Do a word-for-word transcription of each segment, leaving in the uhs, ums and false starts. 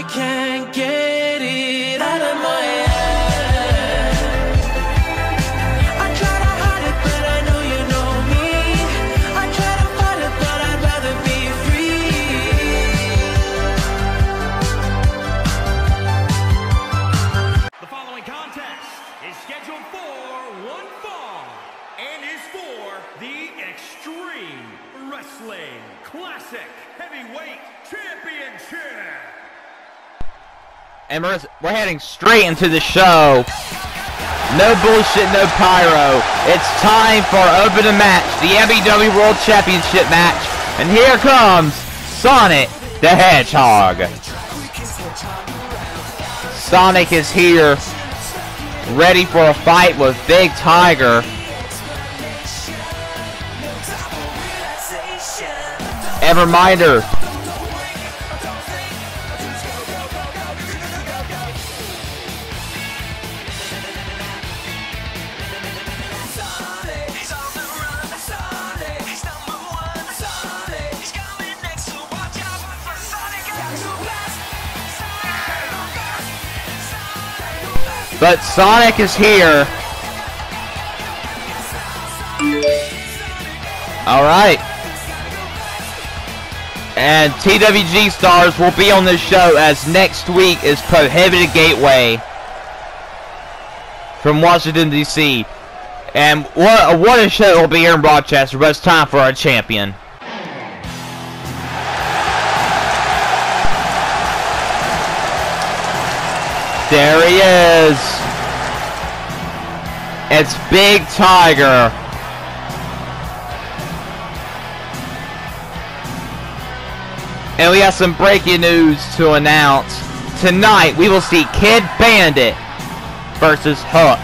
can't get it out of my head. I try to hide it, but I know you know me. I try to fight it, but I'd rather be free. The following contest is scheduled for one fall and is for the Extreme Wrestling Classic Heavyweight Championship. And we're, we're heading straight into the show. No bullshit, no pyro. It's time for Open the Match, the M W W World Championship match. And here comes Sonic the Hedgehog. Sonic is here, ready for a fight with Big Tiger. And reminder, but Sonic is here. Alright. And T W G stars will be on this show, as next week is Prohibited Gateway from Washington, D C And what, what a show it will be here in Rochester, but it's time for our champion. There he is. It's Big Tiger. And we have some breaking news to announce. Tonight we will see Kid Bandit versus Hook.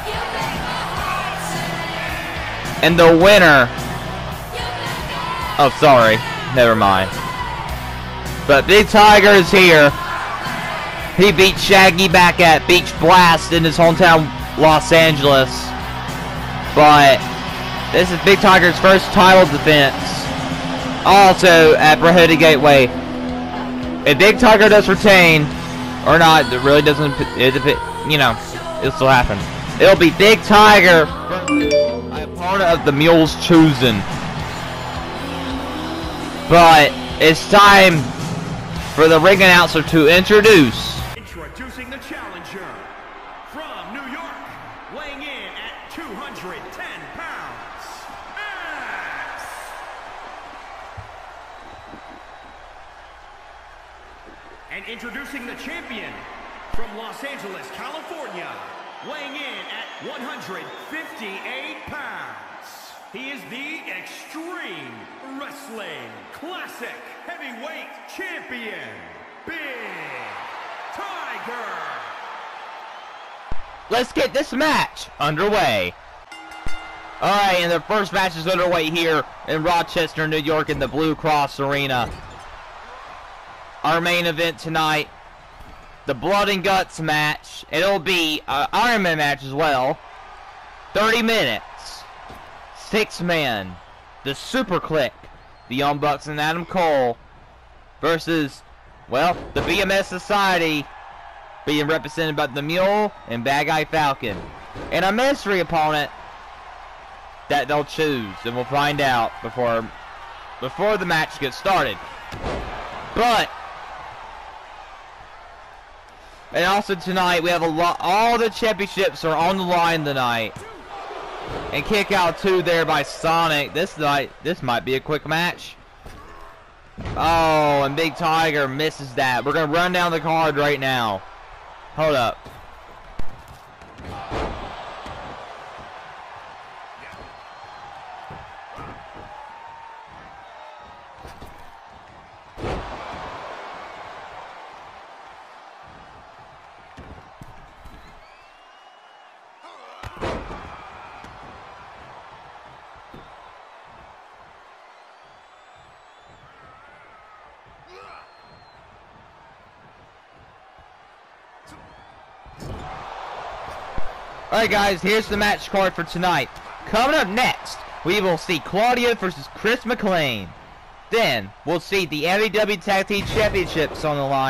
And the winner... Oh, sorry. Never mind. But Big Tiger is here. He beat Shaggy back at Beach Blast in his hometown, Los Angeles. But this is Big Tiger's first title defense. Also at Prohibited Gateway. If Big Tiger does retain, or not, it really doesn't, it, it, you know, it'll still happen. It'll be Big Tiger, an opponent of the Mules Chosen. But it's time for the ring announcer to introduce. Introducing the challenger from New York, weighing in at two hundred ten pounds, Max. And introducing the champion from Los Angeles, California, weighing in at one hundred fifty-eight pounds. He is the Extreme Wrestling Classic Heavyweight Champion, Big Tiger. Let's get this match underway. Alright, and the first match is underway here in Rochester, New York in the Blue Cross Arena. Our main event tonight, the Blood and Guts match. It'll be an Iron Man match as well. thirty minutes. Six men. The Super Click, the Young Bucks and Adam Cole, versus, well, the B M S Society, being represented by the Mule and Bad Guy Falcon. And a mystery opponent that they'll choose, and we'll find out before before the match gets started. But and also tonight we have a lot. All the championships are on the line tonight. And kick out two there by Sonic. This night, this might be a quick match. Oh, and Big Tiger misses that. We're gonna run down the card right now. Hold up. Alright guys, here's the match card for tonight. Coming up next, we will see Claudio versus Chris McLean. Then, we'll see the M W W Tag Team Championships on the line.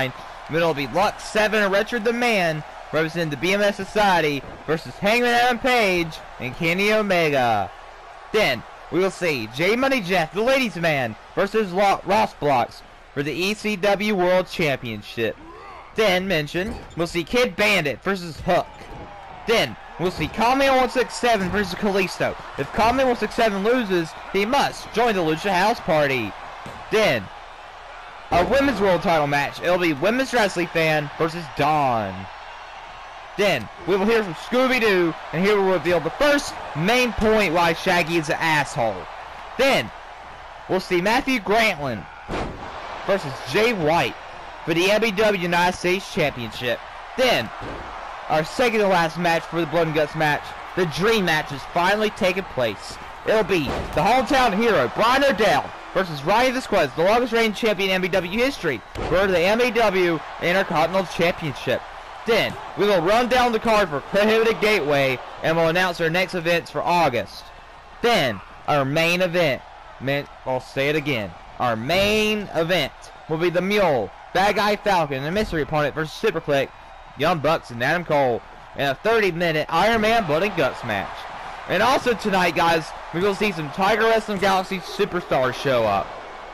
Middle will be Lux seven and Richard the Man, representing the B M S Society, versus Hangman Adam Page and Kenny Omega. Then, we will see J Money Jeff, the Ladies Man, versus Lo Ross Blocks for the E C W World Championship. Then, mention, we'll see Kid Bandit versus Hook. Then, we'll see Kami one six seven versus Kalisto. If Kami one six seven loses, he must join the Lucha House Party. Then, a women's world title match. It'll be Women's Wrestling Fan versus Dawn. Then, we will hear from Scooby-Doo, and he will reveal the first main point why Shaggy is an asshole. Then, we'll see Matthew Grantland versus Jay White for the M B W United States Championship. Then, our second to last match for the Blood and Guts match, the Dream match, is finally taking place. It'll be the hometown hero, Brian O'Dell, versus Ronnie Vasquez, the longest reigning champion in M B W history, for the M B W Intercontinental Championship. Then, we will run down the card for Prohibited Gateway, and we'll announce our next events for August. Then, our main event, man, I'll say it again, our main event will be the Mule, Bad Guy Falcon, and a mystery opponent versus Superclick, Young Bucks, and Adam Cole, in a thirty minute Iron Man Blood and Guts match. And also tonight, guys, we will see some Tiger Wrestling Galaxy superstars show up.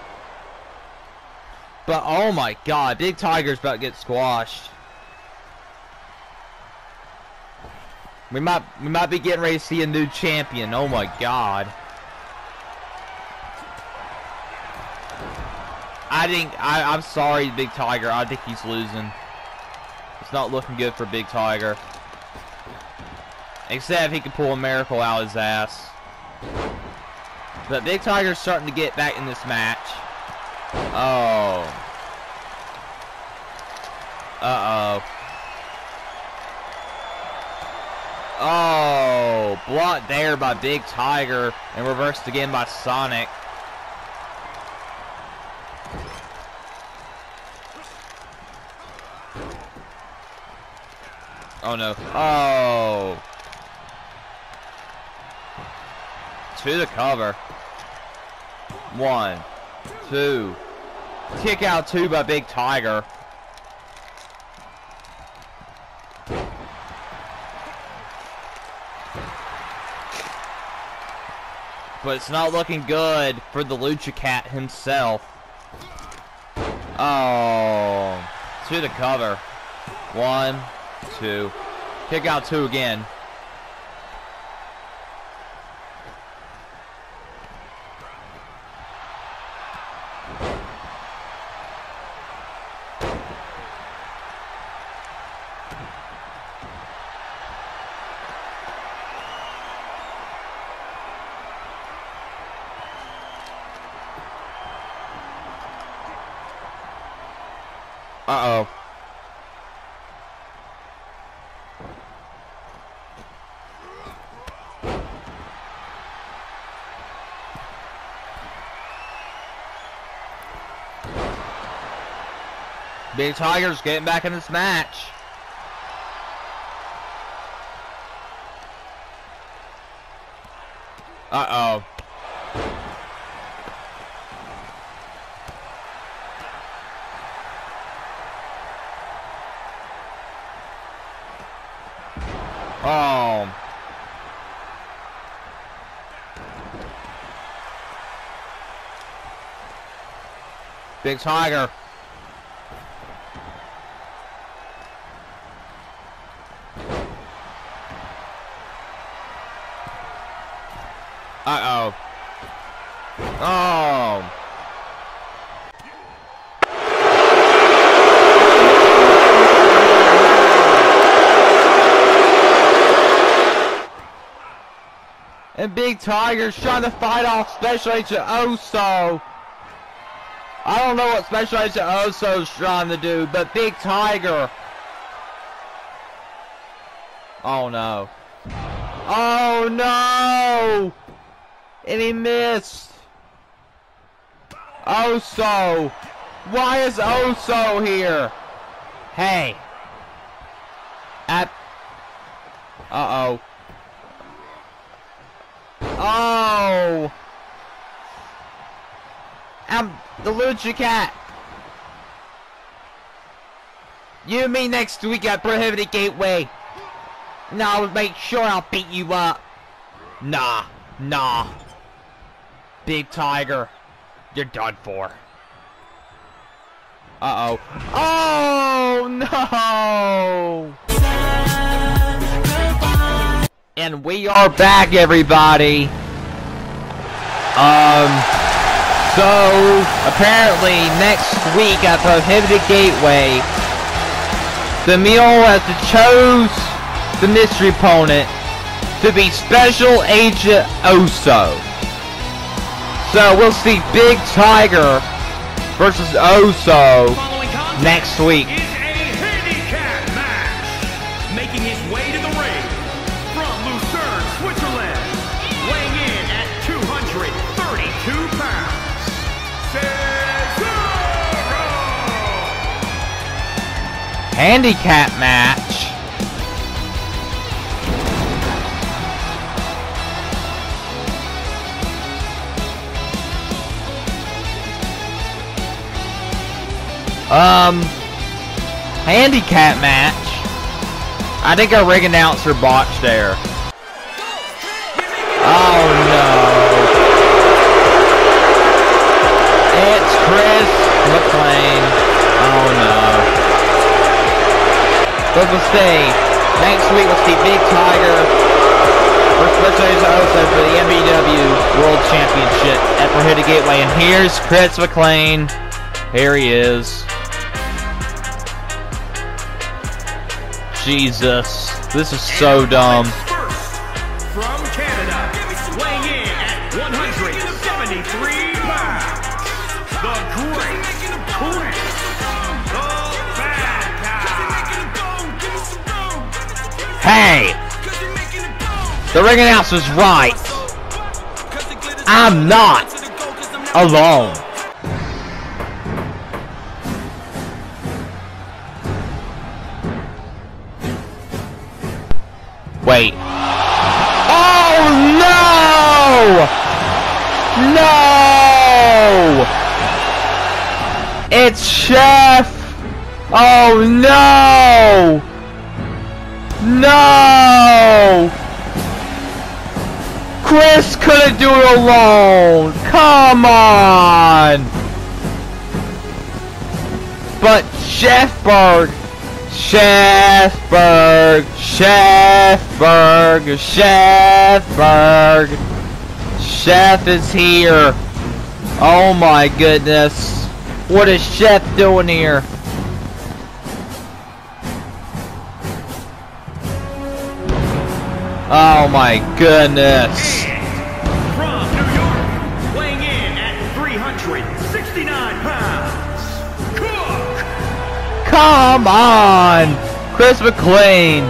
But oh my god, Big Tiger's about to get squashed. We might we might be getting ready to see a new champion. Oh my god. I think I, I'm sorry, Big Tiger. I think he's losing. It's not looking good for Big Tiger. Except if he can pull a miracle out of his ass. But Big Tiger's starting to get back in this match. Oh. Uh-oh. Oh, blocked there by Big Tiger and reversed again by Sonic. Oh no. Oh. To the cover. One, two. Kick out two by Big Tiger. But it's not looking good for the Lucha Cat himself. Oh. To the cover. One, two. Kick out two again. Uh-oh. Big Tiger's getting back in this match. Uh-oh. Oh. Big Tiger. Uh-oh. Oh. And Big Tiger's trying to fight off Special Agent Oso. I don't know what Special Agent Oso's trying to do, but Big Tiger. Oh no. Oh no! And he missed. Oso. Why is Oso here? Hey. At. Uh-oh. Oh! I'm the Lucha Cat. You and me next week at Prohibited Gateway. And I'll make sure I'll beat you up. Nah, nah. Big Tiger, you're done for. Uh-oh. Oh, no! And we are back, everybody. Um, so, apparently, next week at Prohibited Gateway, the Mule has to choose the mystery opponent to be Special Agent Oso. So, we'll see Big Tiger versus Oso next week. Is a handicap match. Making his way to the ring from Lucerne, Switzerland, weighing in at two hundred thirty-two pounds, Cesaro! Handicap match. Um, handicap match. I think our ring announcer botched there. Oh no! It's Chris McClain. Oh no! But we'll see. Next week we'll see Big Tiger versus Special Agent Oso for the M B W World Championship at Prohibited Gateway. And here's Chris McClain. Here he is. Jesus, this is so dumb. From Canada, weighing in at one hundred seventy-three pounds, the Great Chris, the Bad Guy. Hey! The ring announcer's right. I'm not alone. Wait. Oh no! No! It's Chef! Oh no! No! Chris couldn't do it alone! Come on! But Chefberg, Chefberg, Chefberg, Chefberg, Chef is here. Oh my goodness. What is Chef doing here? Oh my goodness. From New York, weighing in at three hundred sixty-nine pounds, Cook. Come on, Chris McClain.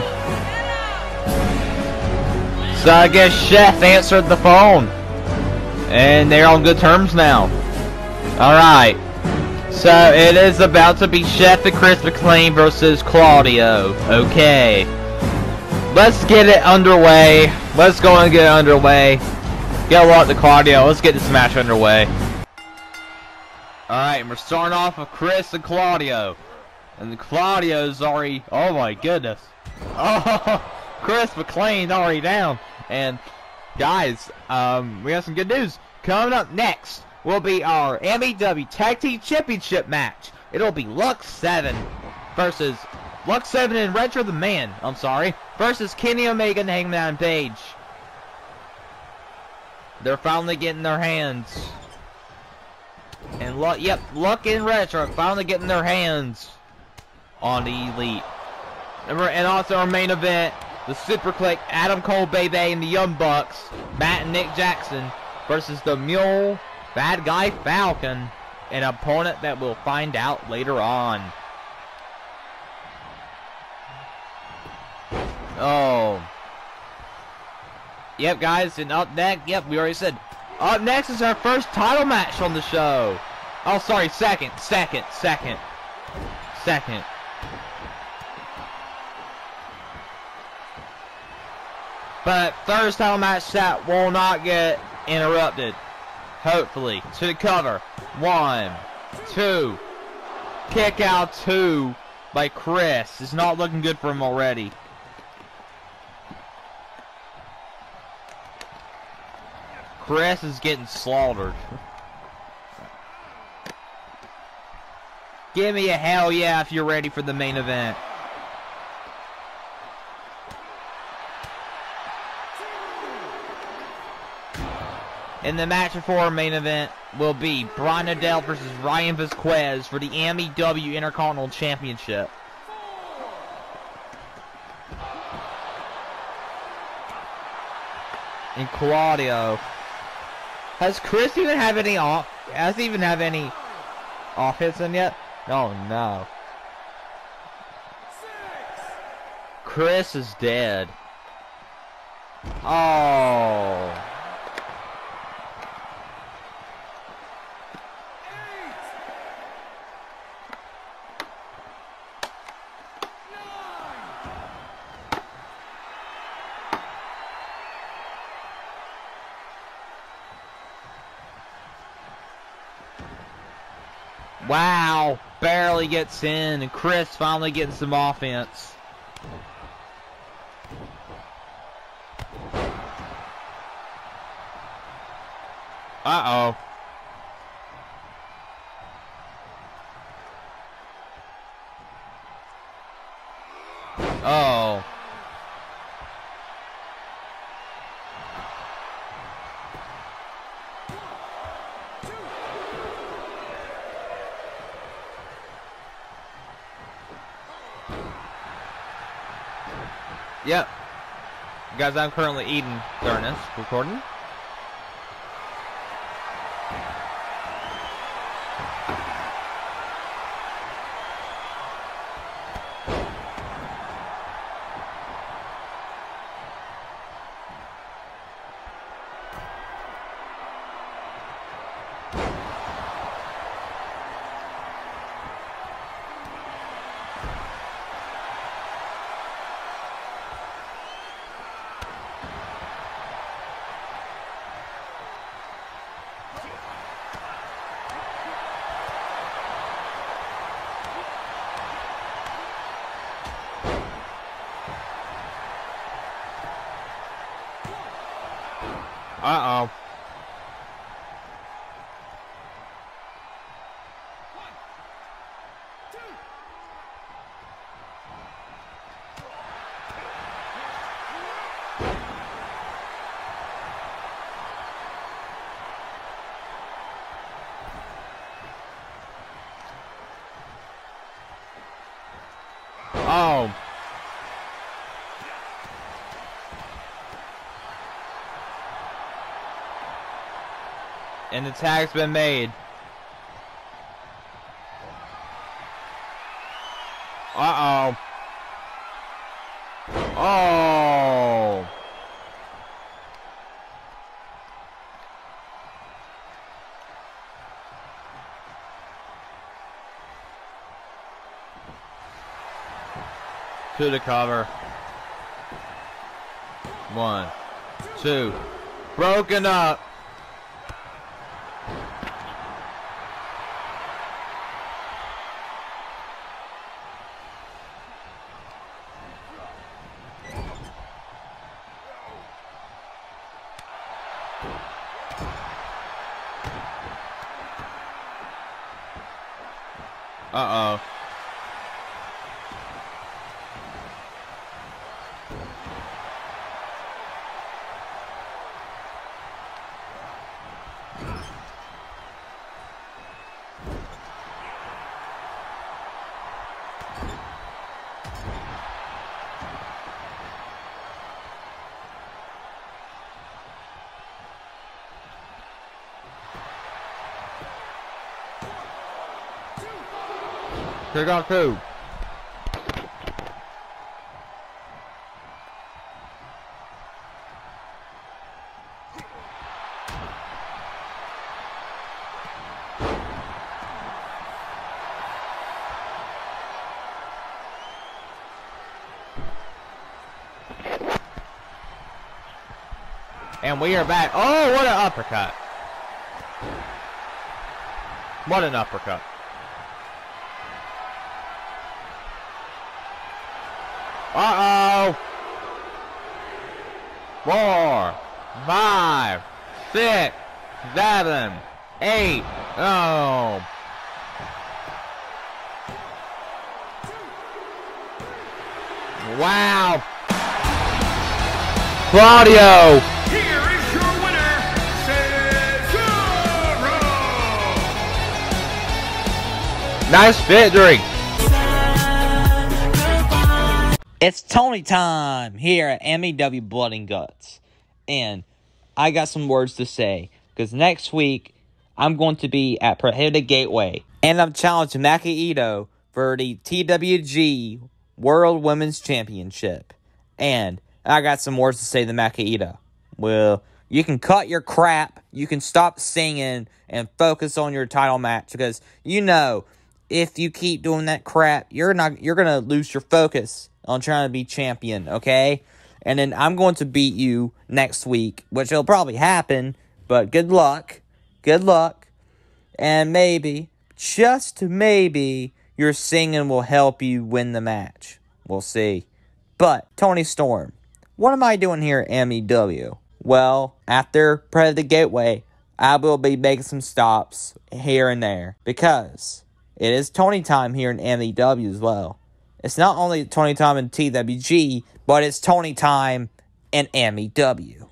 So I guess Chef answered the phone, and they're on good terms now. All right. So it is about to be Chef and Chris McClain versus Claudio. Okay. Let's get it underway. Let's go and get it underway. Get a lot to Claudio. Let's get this match underway. Alright, we're starting off with Chris and Claudio. And Claudio's already... Oh my goodness. Oh, Chris McClain's already down. And guys, um, we have some good news. Coming up next will be our M E W Tag Team Championship match. It'll be Lux seven versus... Lux seven and Retro the Man, I'm sorry, versus Kenny Omega and Hangman Page. They're finally getting their hands. And Luck, yep, Luck and Retro finally getting their hands on the Elite. And also our main event, the Super Click, Adam Cole, Baby, and the Young Bucks, Matt and Nick Jackson versus the Mule, Bad Guy Falcon, an opponent that we'll find out later on. Oh. Yep, guys, and up next, yep, we already said. Up next is our first title match on the show. Oh, sorry, second, second, second, second. But first title match that will not get interrupted. Hopefully. To the cover. One, two, kick out two, by Chris. It's not looking good for him already. Chris is getting slaughtered. Give me a hell yeah if you're ready for the main event. And the match before our main event will be Brian Adele versus Ryan Vasquez for the M E W Intercontinental Championship. And Claudio. Has Chris even have any off? Has he even have any off hits in yet? Oh no. Chris is dead. Oh. Wow, barely gets in, and Chris finally getting some offense. Uh-oh. Oh. Yep. Guys, I'm currently eating during this recording. Uh-oh. Oh. And the tag's been made. Uh-oh. Oh. To the cover. One, two. Broken up. Uh-oh. Here got two. And we are back. Oh, what an uppercut. What an uppercut. Uh-oh. Four, five, six, seven, eight. Oh. Wow. Claudio. Here is your winner, Cesaro. Nice victory. It's Tony time here at M E W Blood and Guts. And I got some words to say. Because next week, I'm going to be at Prohibited Gateway. And I'm challenging Maki Ito for the T W G World Women's Championship. And I got some words to say to Maki Ito. Well, you can cut your crap. You can stop singing and focus on your title match. Because, you know, if you keep doing that crap, you're not you're going to lose your focus on trying to be champion, okay? And then I'm going to beat you next week, which will probably happen, but good luck. Good luck. And maybe, just maybe, your singing will help you win the match. We'll see. But, Tony Storm, what am I doing here at M E W? Well, after Predator Gateway, I will be making some stops here and there, because it is Tony time here in M E W as well. It's not only Tony time in T W G, but it's Tony time in M E W.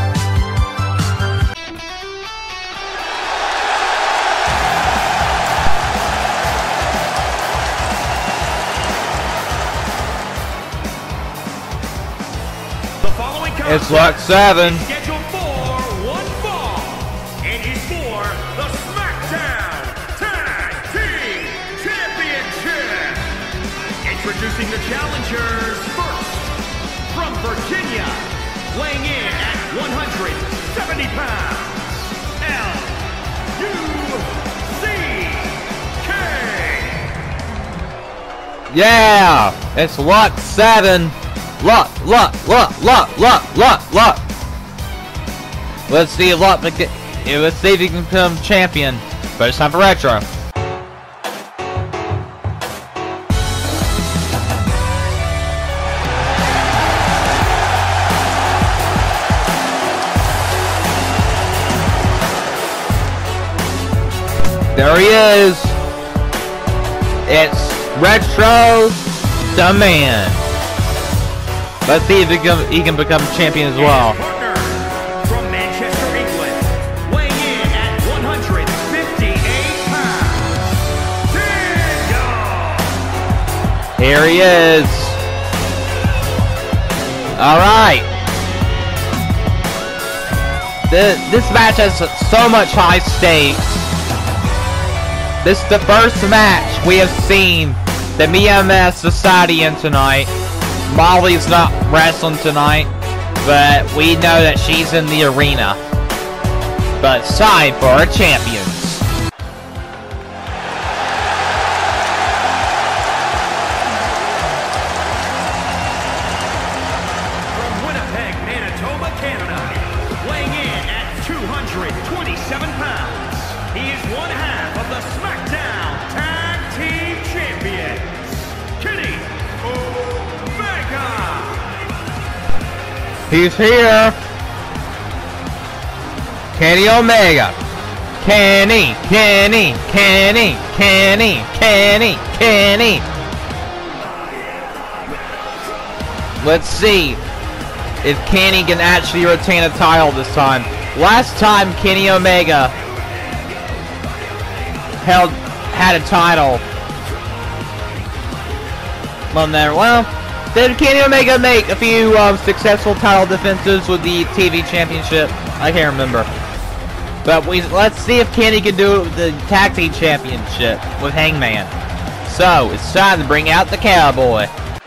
The following It's Luck seven. is scheduled for one fall. It is for the SmackDown Tag Team Championship. Introducing the challengers first, from Virginia, weighing in at one hundred seventy pounds, L U C K. Yeah, it's Luck seven. Luck, luck, luck, luck, luck, luck, luck. Let's see if Luck, beca- yeah, let's see if he can become champion. But it's time for Retro. There he is. It's Retro the Man. Let's see if he can, he can become champion as well. Partner from Manchester, England, weighing in at one hundred fifty-eight pounds, Daniel. Here he is. All right. This, this match has so much high stakes. This is the first match we have seen the M M S Society in tonight. Molly's not wrestling tonight, but we know that she's in the arena. But it's time for our champions. From Winnipeg, Manitoba, Canada, weighing in at two hundred twenty-seven pounds, he is one half of the SmackDown Tag Team Champions, Kenny Omega. He's here. Kenny Omega. Kenny, Kenny, Kenny, Kenny, Kenny, Kenny. Let's see if Kenny can actually retain a title this time. Last time Kenny Omega held had a title on there. Well, did Kenny Omega make a few um, successful title defenses with the T V Championship? I can't remember. But we let's see if Kenny can do it with the Tag Team Championship with Hangman. So, it's time to bring out the Cowboy.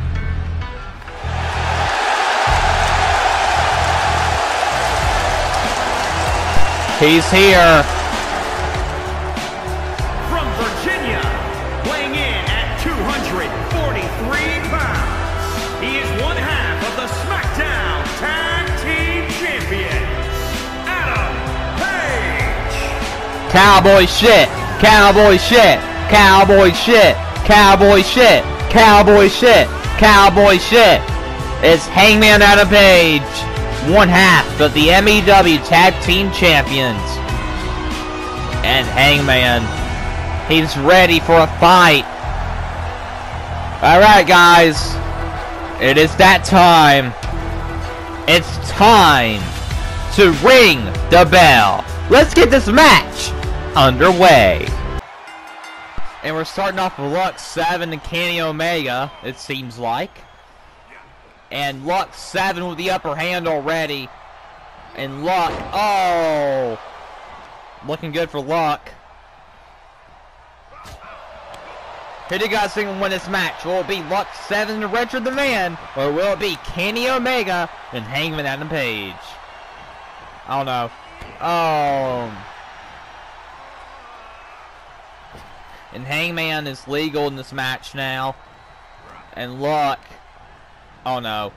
He's here. From Virginia, weighing in at two hundred forty-three pounds, he is one half of the SmackDown Tag Team Champions, Adam Page. Cowboy shit. Cowboy shit. Cowboy shit. Cowboy shit. Cowboy shit. cowboy shit. It's Hangman Adam Page, one half of the M E W Tag Team Champions. And Hangman, he's ready for a fight. Alright guys, it is that time. It's time to ring the bell. Let's get this match underway. And we're starting off with Lux seven and Kenny Omega, it seems like. And Lux seven with the upper hand already. And Luck, oh, looking good for Luck. Who do you guys think will win this match? Will it be Lux seven and Retro the Man? Or will it be Kenny Omega and Hangman Adam Page? I don't know. Oh. And Hangman is legal in this match now. And Luck. Oh no.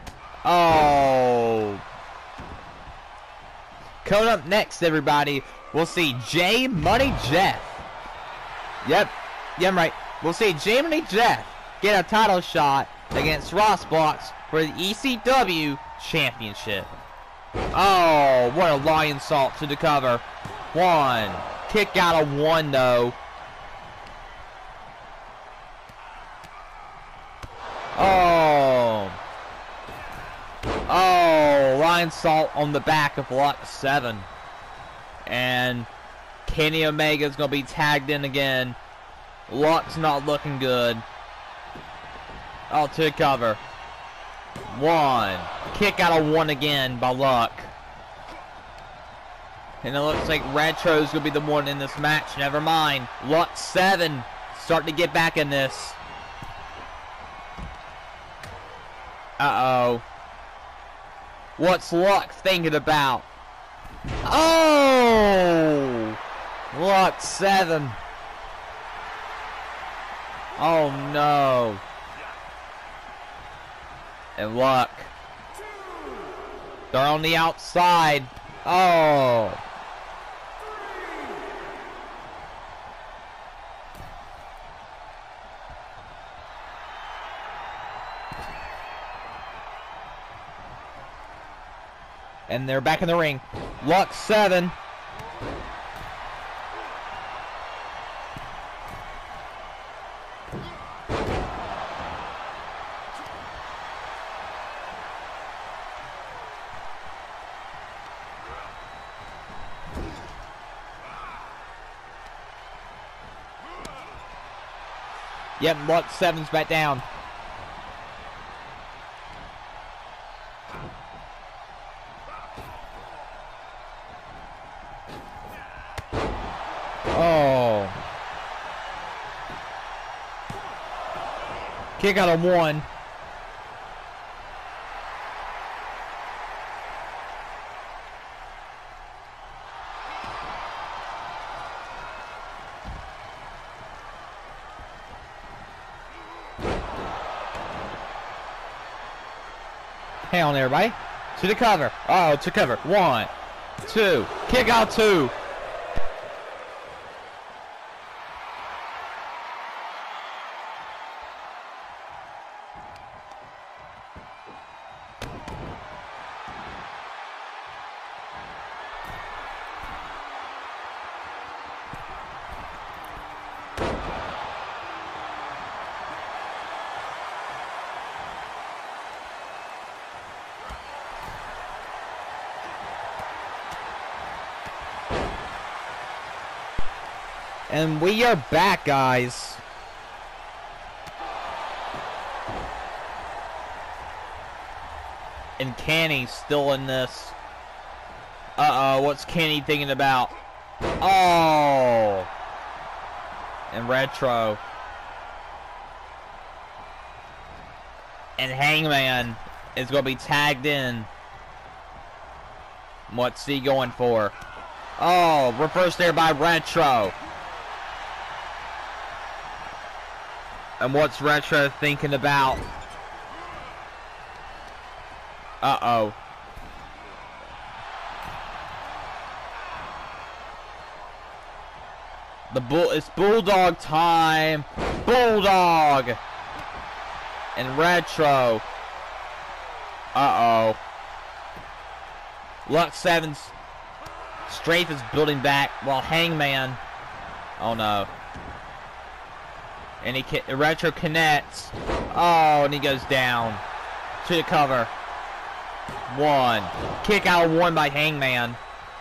Oh. Coming up next, everybody, we'll see J Money Jeff. Yep. Yeah, I'm right. We'll see J Money Jeff get a title shot against Ross Blocks for the E C W Championship. Oh, what a lion salt to the cover. One. Kick out of one, though. Oh. Oh, lion salt on the back of Lux seven. And Kenny Omega's going to be tagged in again. Lux not looking good. Oh, to cover. One. Kick out of one again by Luck. And it looks like Retro's going to be the one in this match. Never mind. Lux seven starting to get back in this. Uh-oh. What's Luck thinking about? Oh! Lux seven. Oh no. And Luck. They're on the outside. Oh. And they're back in the ring. Lux seven. Yep, Lux seven's back down. Oh. Kick out of one. Hang on, everybody. To the cover. Oh, to cover. One, two. Kick out two. And we are back, guys. And Kenny's still in this. Uh-oh, what's Kenny thinking about? Oh! And Retro. And Hangman is going to be tagged in. What's he going for? Oh, reversed there by Retro. And what's Retro thinking about? Uh-oh. The bull, it's Bulldog time. Bulldog. And Retro. Uh-oh. Lux seven's strength is building back while Hangman. Oh no. And he Retro connects. Oh, and he goes down to the cover. One. Kick out of one by Hangman.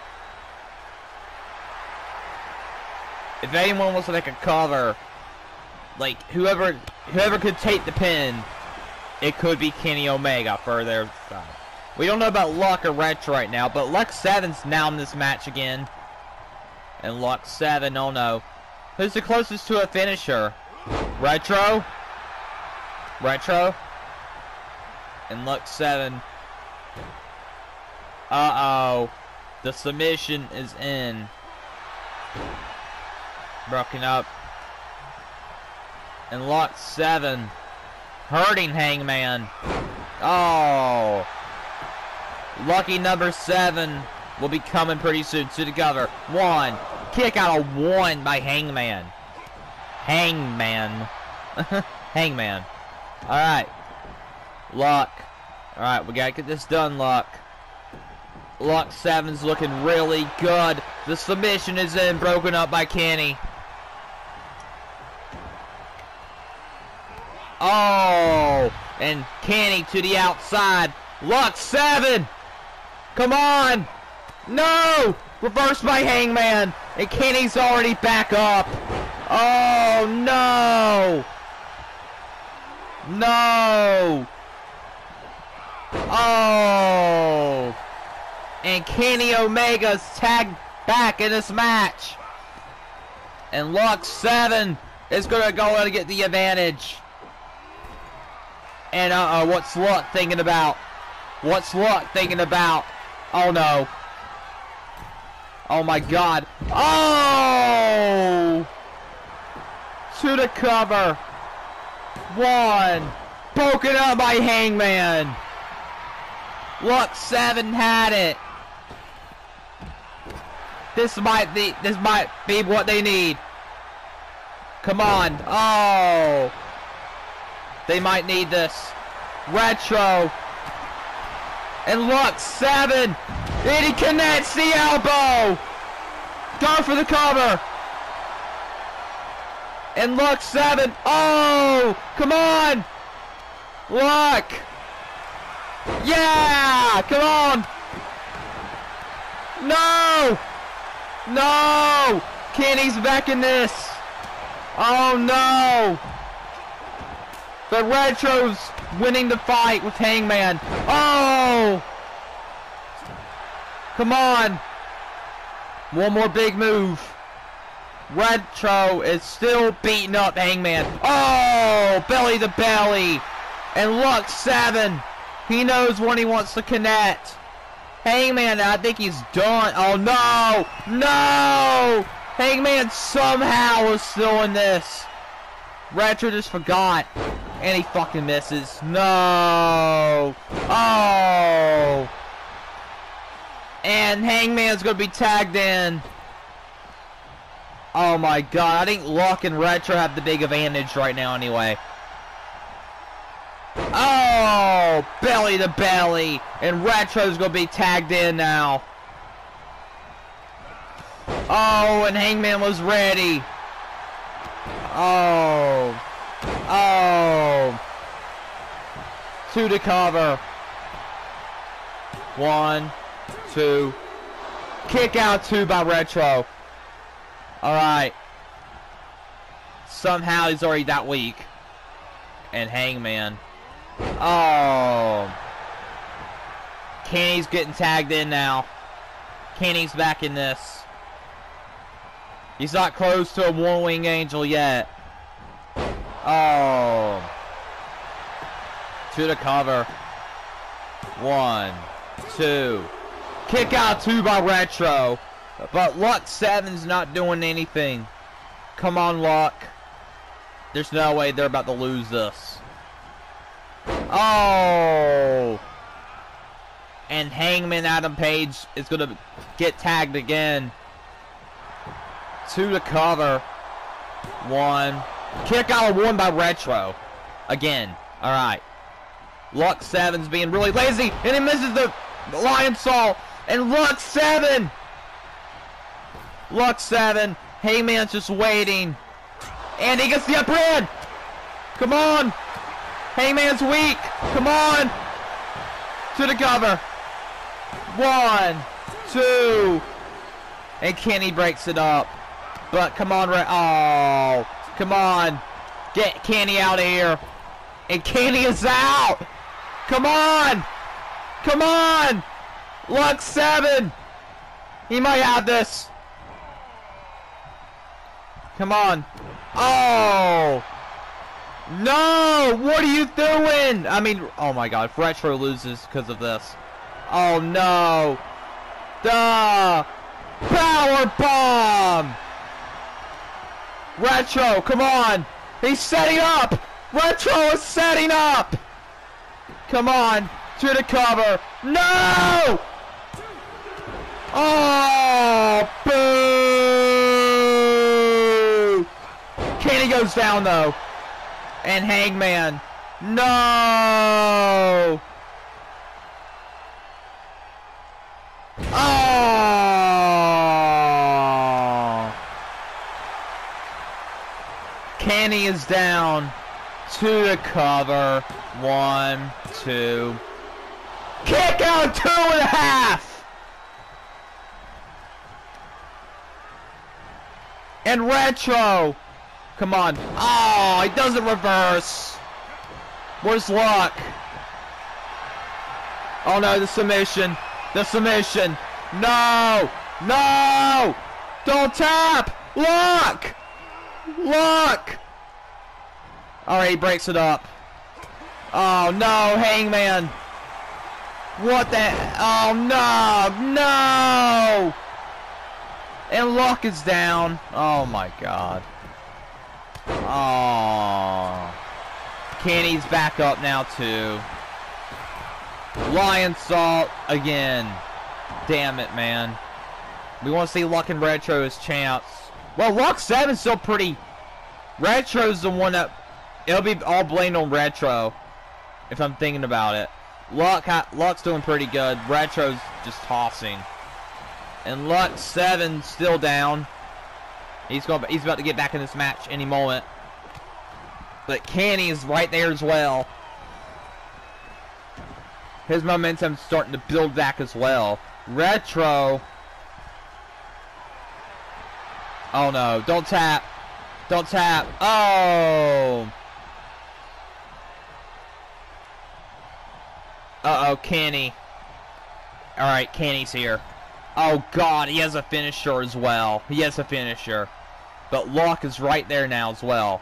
If anyone wants to make a cover, like whoever whoever could take the pin, it could be Kenny Omega for their side. We don't know about Luck or Retro right now, but Lux seven's now in this match again. And Lux seven, oh no. Who's the closest to a finisher? Retro? Retro? And Lux seven. Uh-oh. The submission is in. Broken up. And Lux seven. Hurting Hangman. Oh. Lucky number seven will be coming pretty soon to the cover. One. Kick out of one by Hangman. Hangman. Hangman. Alright. Luck. Alright, we gotta get this done, Luck. Luck seven's looking really good. The submission is in, broken up by Kenny. Oh, and Kenny to the outside. Lux seven. Come on. No. Reversed by Hangman. And Kenny's already back up. Oh, no. No. Oh. And Kenny Omega's tagged back in this match. And Lux seven is going to go and get the advantage. And uh-oh, what's Luck thinking about? What's Luck thinking about? Oh no. Oh my god. Oh! To the cover. One. Broken up by Hangman. Lux seven had it. This might be this might be what they need. Come on. Oh. They might need this. Retro. And Lux seven. And he connects the elbow. Go for the cover. And Lux seven. Oh. Come on. Luck. Yeah. Come on. No. No. Kenny's back in this. Oh no. But Retro's winning the fight with Hangman. Oh! Come on. One more big move. Retro is still beating up Hangman. Oh! Belly to belly. And Lux seven. He knows when he wants to connect. Hangman, I think he's done. Oh no! No! Hangman somehow is still in this. Retro just forgot. And he fucking misses. No. Oh. And Hangman's going to be tagged in. Oh my god. I think Luck and Retro have the big advantage right now anyway. Oh. Belly to belly. And Retro's going to be tagged in now. Oh. And Hangman was ready. Oh. Oh. To the cover. One, two. Kick out two by Retro. Alright. Somehow he's already that weak. And Hangman. Oh. Kenny's getting tagged in now. Kenny's back in this. He's not close to a one-wing angel yet. Oh. To the cover. One, two. Kick out two by Retro. But Luck seven's not doing anything. Come on, Luck. There's no way they're about to lose this. Oh. And Hangman Adam Page is going to get tagged again. To the cover. One. Kick out of one by Retro. Again. All right. Lux seven's being really lazy, and he misses the Lion Saw. And Lux seven. Lux seven. Hangman's just waiting. And he gets the upper hand. Come on. Hangman's weak. Come on. To the cover. One, two. And Kenny breaks it up. But come on, Red. Oh. Come on. Get Kenny out of here. And Kenny is out. Come on. Come on. Lux seven. He might have this. Come on. Oh. No. What are you doing? I mean, oh my God. If Retro loses because of this. Oh no. The power bomb. Retro, come on. He's setting up. Retro is setting up. Come on. To the cover. No. Oh, boo. Kenny goes down though. And Hangman. No. Oh. Kenny is down to the cover. One, two. Kick out, two and a half. And Retro. Come on. Oh, he doesn't reverse. Where's Luck? Oh no, the submission. The submission. No. No. Don't tap. Luck. Luck. Alright, he breaks it up. Oh no, Hangman. What the? Oh no. No. And Luck is down. Oh my God. Oh. Kenny's back up now too. Lion Salt again. Damn it, man. We want to see Luck and Retro as champs. Well, Luck seven's still pretty. Retro's the one that it'll be all blamed on Retro, if I'm thinking about it. Luck, Luck's doing pretty good. Retro's just tossing. And Luck seven still down. He's going. He's about to get back in this match any moment. But Kenny's right there as well. His momentum's starting to build back as well. Retro. Oh no! Don't tap. Don't tap. Oh. Uh oh, Kenny. All right, Kenny's here. Oh God, he has a finisher as well. He has a finisher. But Luck is right there now as well.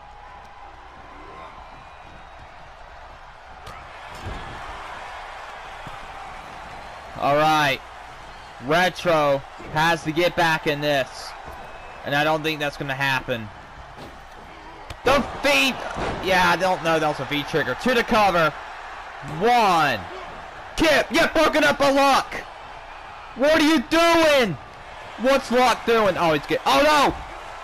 Alright. Retro has to get back in this. And I don't think that's going to happen. The feet! Yeah, I don't know. That was a feet trigger. To the cover. One. Kip, you're broken up a Luck. What are you doing? What's Luck doing? Oh, he's getting... Oh, no!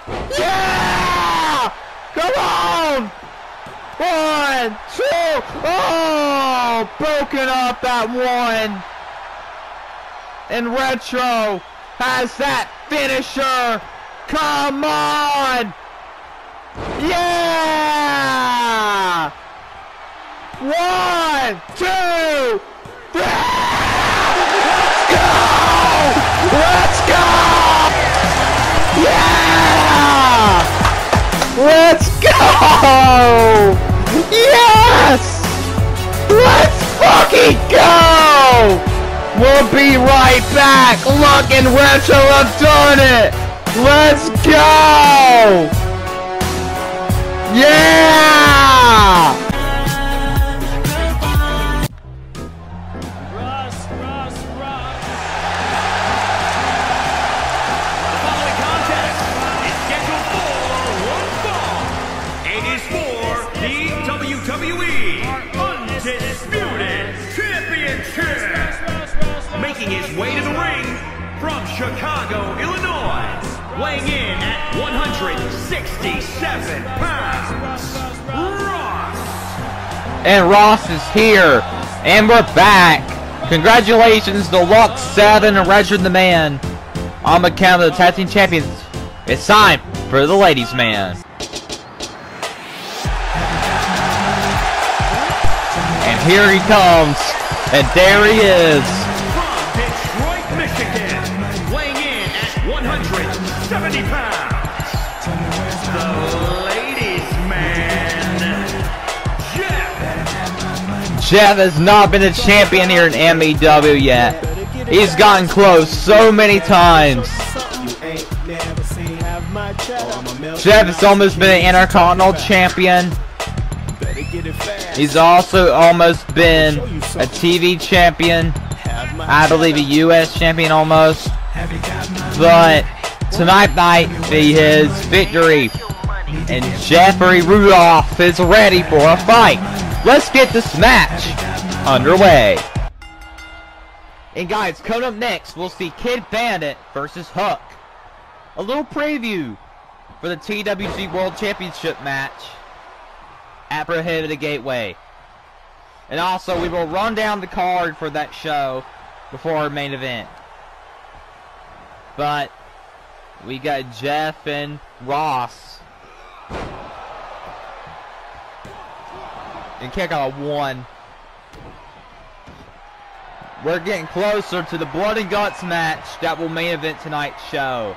Yeah! Come on! One, two... Oh! Broken up at one. And Retro has that finisher. Come on! Yeah! One, two, three! Let's go! Yeah! Let's go! Yes! Let's fucking go! We'll be right back. Luck and Retro have done it. Let's go! Yeah! Making his way to the ring from Chicago, Illinois, weighing in at one hundred sixty-seven pounds, Ross And Ross is here. And we're back. Congratulations to Lux seven and Regard the Man. On account of the Tag Team Champions. It's time for the Ladies' Man. And here he comes. And there he is. From Detroit, Michigan, weighing in at one hundred seventy pounds, the Ladies' Man, Jeff. Jeff has not been a champion here in M E W yet. He's gotten close so many times. Jeff has almost been an Intercontinental Champion. He's also almost been a T V champion. I believe a U S champion almost. But tonight might be his victory. And Jeffrey Rudolph is ready for a fight. Let's get this match underway. And guys, coming up next, we'll see Kid Bandit versus Hook. A little preview for the T W G World Championship match at Prohibited Gateway. And also, we will run down the card for that show before our main event. But we got Jeff and Ross. And kick out one. We're getting closer to the Blood and Guts match that will main event tonight's show.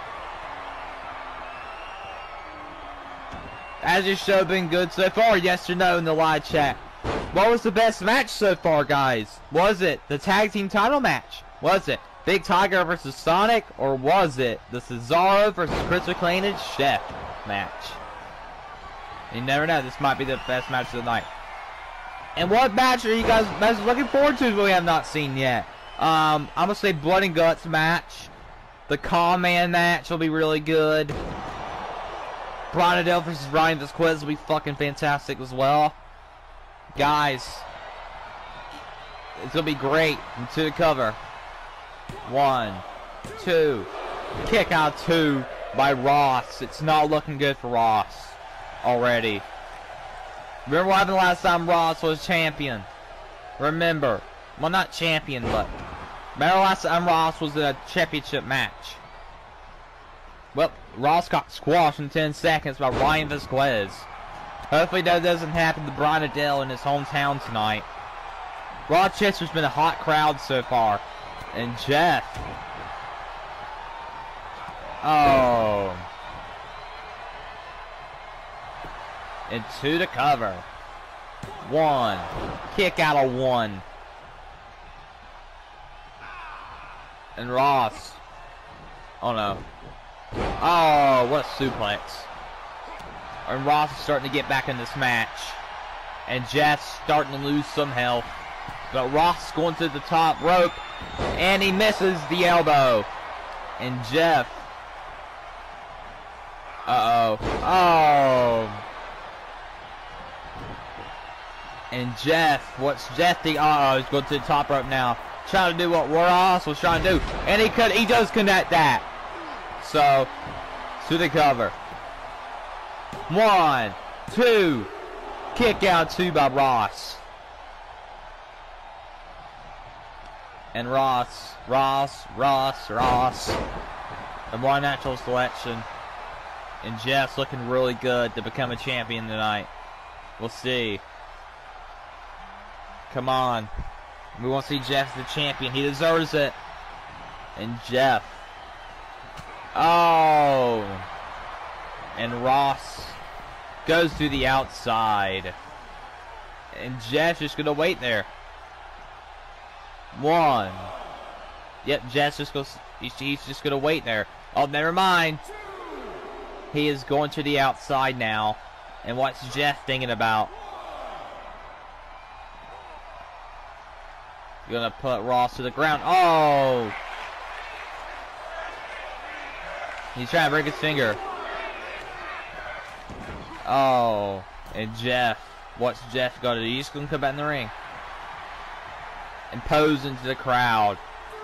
Has your show been good so far? Yes or no in the live chat. What was the best match so far, guys? Was it the tag team title match? Was it Big Tiger versus Sonic? Or was it the Cesaro versus Chris McClain and Chef match? You never know. This might be the best match of the night. And what match are you guys most looking forward to that we have not seen yet? Um, I'm going to say Blood and Guts match. The Con Man match will be really good. Brian Adele versus Ryan Vasquez will be fucking fantastic as well. Guys, it's going to be great. Into the cover. One, two. Kick out two by Ross. It's not looking good for Ross already. Remember what happened last time Ross was champion? Remember. Well, not champion, but remember last time Ross was in a championship match? Well, Ross got squashed in ten seconds by Ryan Vasquez. Hopefully that doesn't happen to Brian Adele in his hometown tonight. Rochester's been a hot crowd so far. And Jeff. Oh. Into the cover. One. Kick out of one. And Ross. Oh no. Oh, what a suplex. And Ross is starting to get back in this match. And Jeff's starting to lose some health. But Ross going to the top rope. And he misses the elbow. And Jeff. Uh-oh. Oh. And Jeff, what's Jeff the uh oh, he's going to the top rope now. Trying to do what Ross was trying to do. And he could he does connect that. So to the cover. One, two, kick out two by Ross. And Ross, Ross, Ross, Ross. A more natural selection. And Jeff's looking really good to become a champion tonight. We'll see. Come on. We want to see Jeff the champion. He deserves it. And Jeff. Oh. And Ross goes to the outside. And Jeff's just going to wait there. One. Yep, Jeff's just goes, he's, he's just going to wait there. Oh, never mind. He is going to the outside now. And what's Jeff thinking about? Gonna put Ross to the ground. Oh! He's trying to break his finger. Oh. And Jeff. What's Jeff gonna do? He's gonna come back in the ring. And pose into the crowd.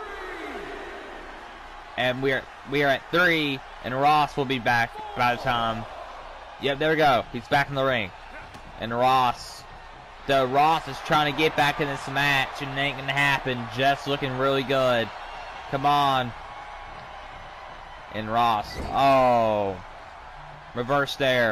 And we're we are at three. And Ross will be back by the time. Yep, there we go. He's back in the ring. And Ross Though Ross is trying to get back in this match, and it ain't gonna happen. Jeff's looking really good. Come on. And Ross. Oh. Reverse there.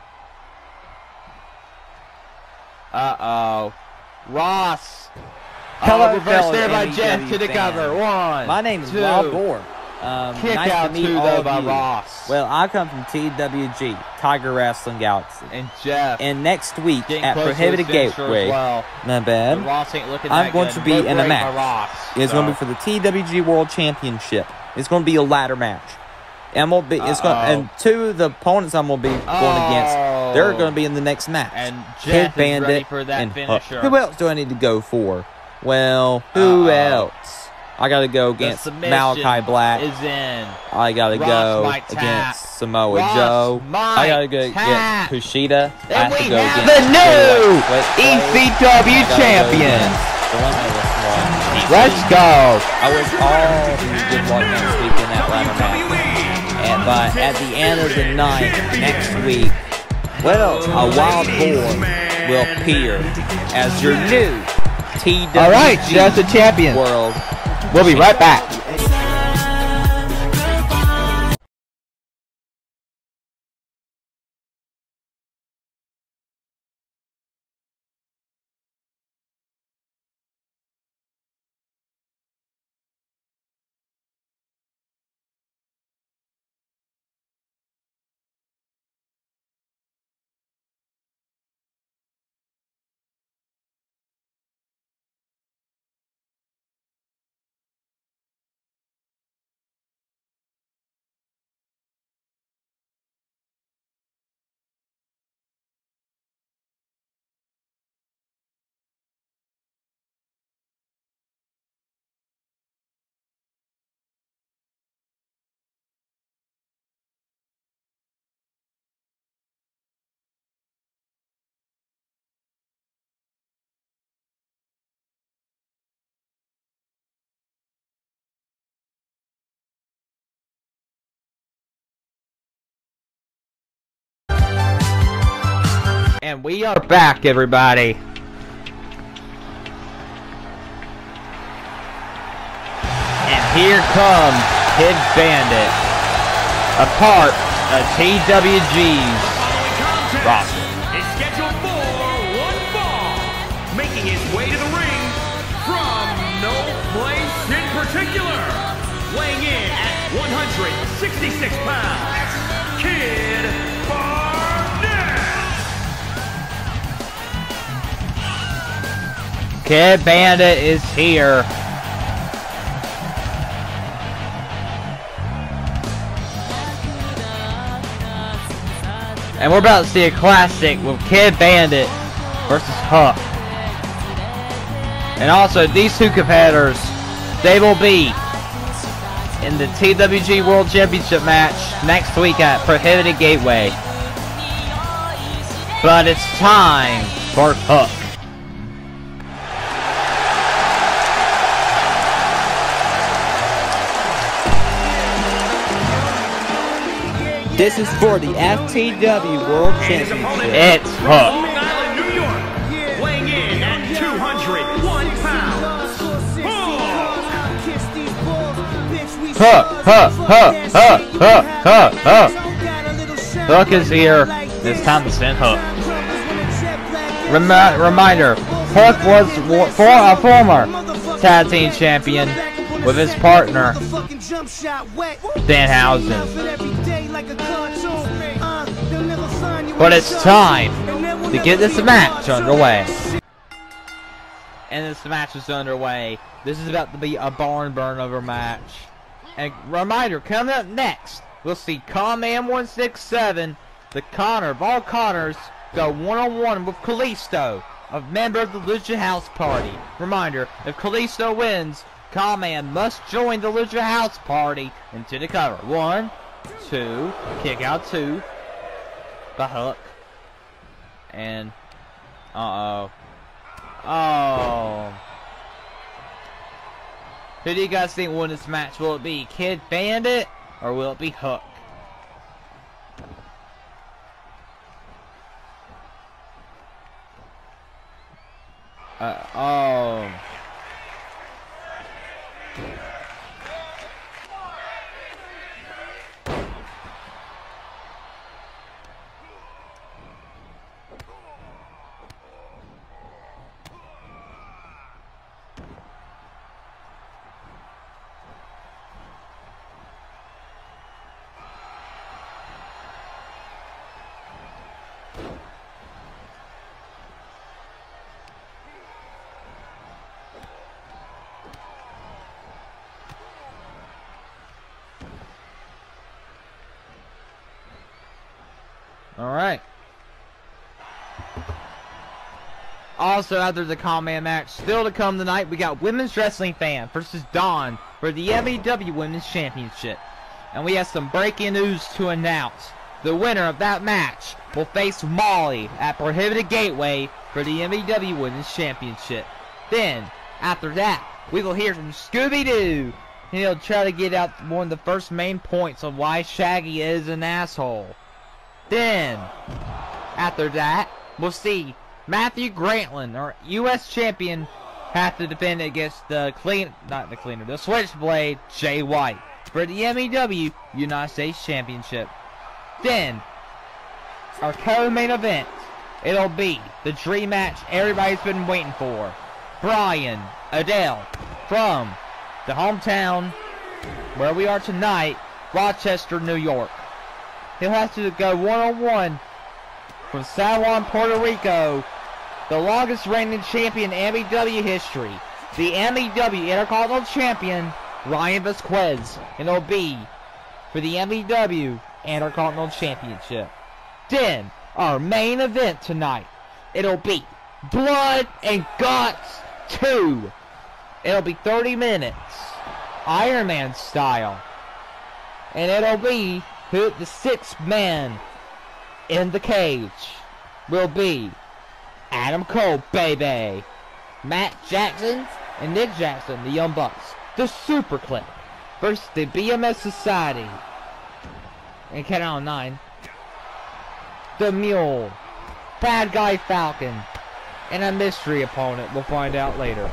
Uh-oh. Ross. Hello, oh, reverse fellow there by M E W Jeff to the fans. cover. One. My name is two. Rob Gore. Um, Kick nice out to meet two, all though, of by you. Ross. Well, I come from T W G, Tiger Wrestling Galaxy. And Jeff. And next week getting at close to Prohibited his finisher as Gateway, well. not But bad, Ross ain't looking I'm that going good. to be Look in a great by match. Ross, It's so. going to be for the T W G World Championship. It's going to be a ladder match. And we'll be, it's going, Uh-oh. and two of the opponents I'm going to be going Oh. against, they're going to be in the next match. And Kid Jeff is Bandit ready for that and Hook. finisher. Who else do I need to go for? Well, who Uh-oh. else? I got to go The against submission Malachi Black. is in. I got to Ross go might tap. against Samoa Ross Joe. might I got to go tap. against Kushida. I And have we to go have against the new Wait, wait, E C W I gotta go champion. against the limitless one. Let's go. I wish all of you good luck next week in that ladder match. And but at the end of the night next week, well, a wild boar will appear as your new T W G All right, Jeff the champion. World. We'll be right back. And we are back, everybody. And here comes Kid Bandit, a part of T W G's roster. Is scheduled for one fall, making his way to the ring from no place in particular, weighing in at one hundred sixty-six pounds, Kid Bandit. Kid Bandit is here. And we're about to see a classic with Kid Bandit versus Hook. And also, these two competitors, they will be in the T W G World Championship match next week at Prohibited Gateway. But it's time for Hook. This is for the F T W World Championship. It's Hook. Long Island, New York, weighing in at two hundred one pounds. Hook, Hook, Hook, Hook, Hook, Hook, Hook. Hook is here. It's time to send Hook. Remi reminder, Hook was for a former tag team champion with his partner, Danhausen. But it's time to get this match underway. And this match is underway. This is about to be a barn burn over match. And reminder, coming up next, we'll see Conman one six seven, the Connor of all Connors, go one-on-one with Kalisto, a member of the Lucha House Party. Reminder, if Kalisto wins, Conman must join the Lucha House Party into the cover. One, two, kick out two, the Hook, and uh-oh. Oh. Who do you guys think won this match? Will it be Kid Bandit or will it be Hook? Oh. All right. Also, after the Common match, still to come tonight, we got Women's Wrestling Fan versus Dawn for the M E W Women's Championship. And we have some breaking news to announce. The winner of that match will face Molly at Prohibited Gateway for the M E W Women's Championship. Then, after that, we will hear from Scooby-Doo, and he'll try to get out one of the first main points on why Shaggy is an asshole. Then, after that, we'll see Matthew Grantland, our U S champion, have to defend against the clean, not the cleaner, the Switchblade, Jay White, for the M E W United States Championship. Then, our co-main event, it'll be the dream match everybody's been waiting for. Brian Adele from the hometown where we are tonight, Rochester, New York. He'll have to go one-on-one from San Juan, Puerto Rico, the longest reigning champion in M E W history, the M E W Intercontinental Champion, Ryan Vasquez. And it'll be for the M E W Intercontinental Championship. Then, our main event tonight, it'll be Blood and Guts two. It'll be thirty minutes, Iron Man style. And it'll be who the sixth man in the cage will be Adam Cole, baby, Matt Jackson and Nick Jackson, the Young Bucks, the Super Click versus the B M S Society, and count on nine, the Mule, Bad Guy Falcon, and a mystery opponent we'll find out later.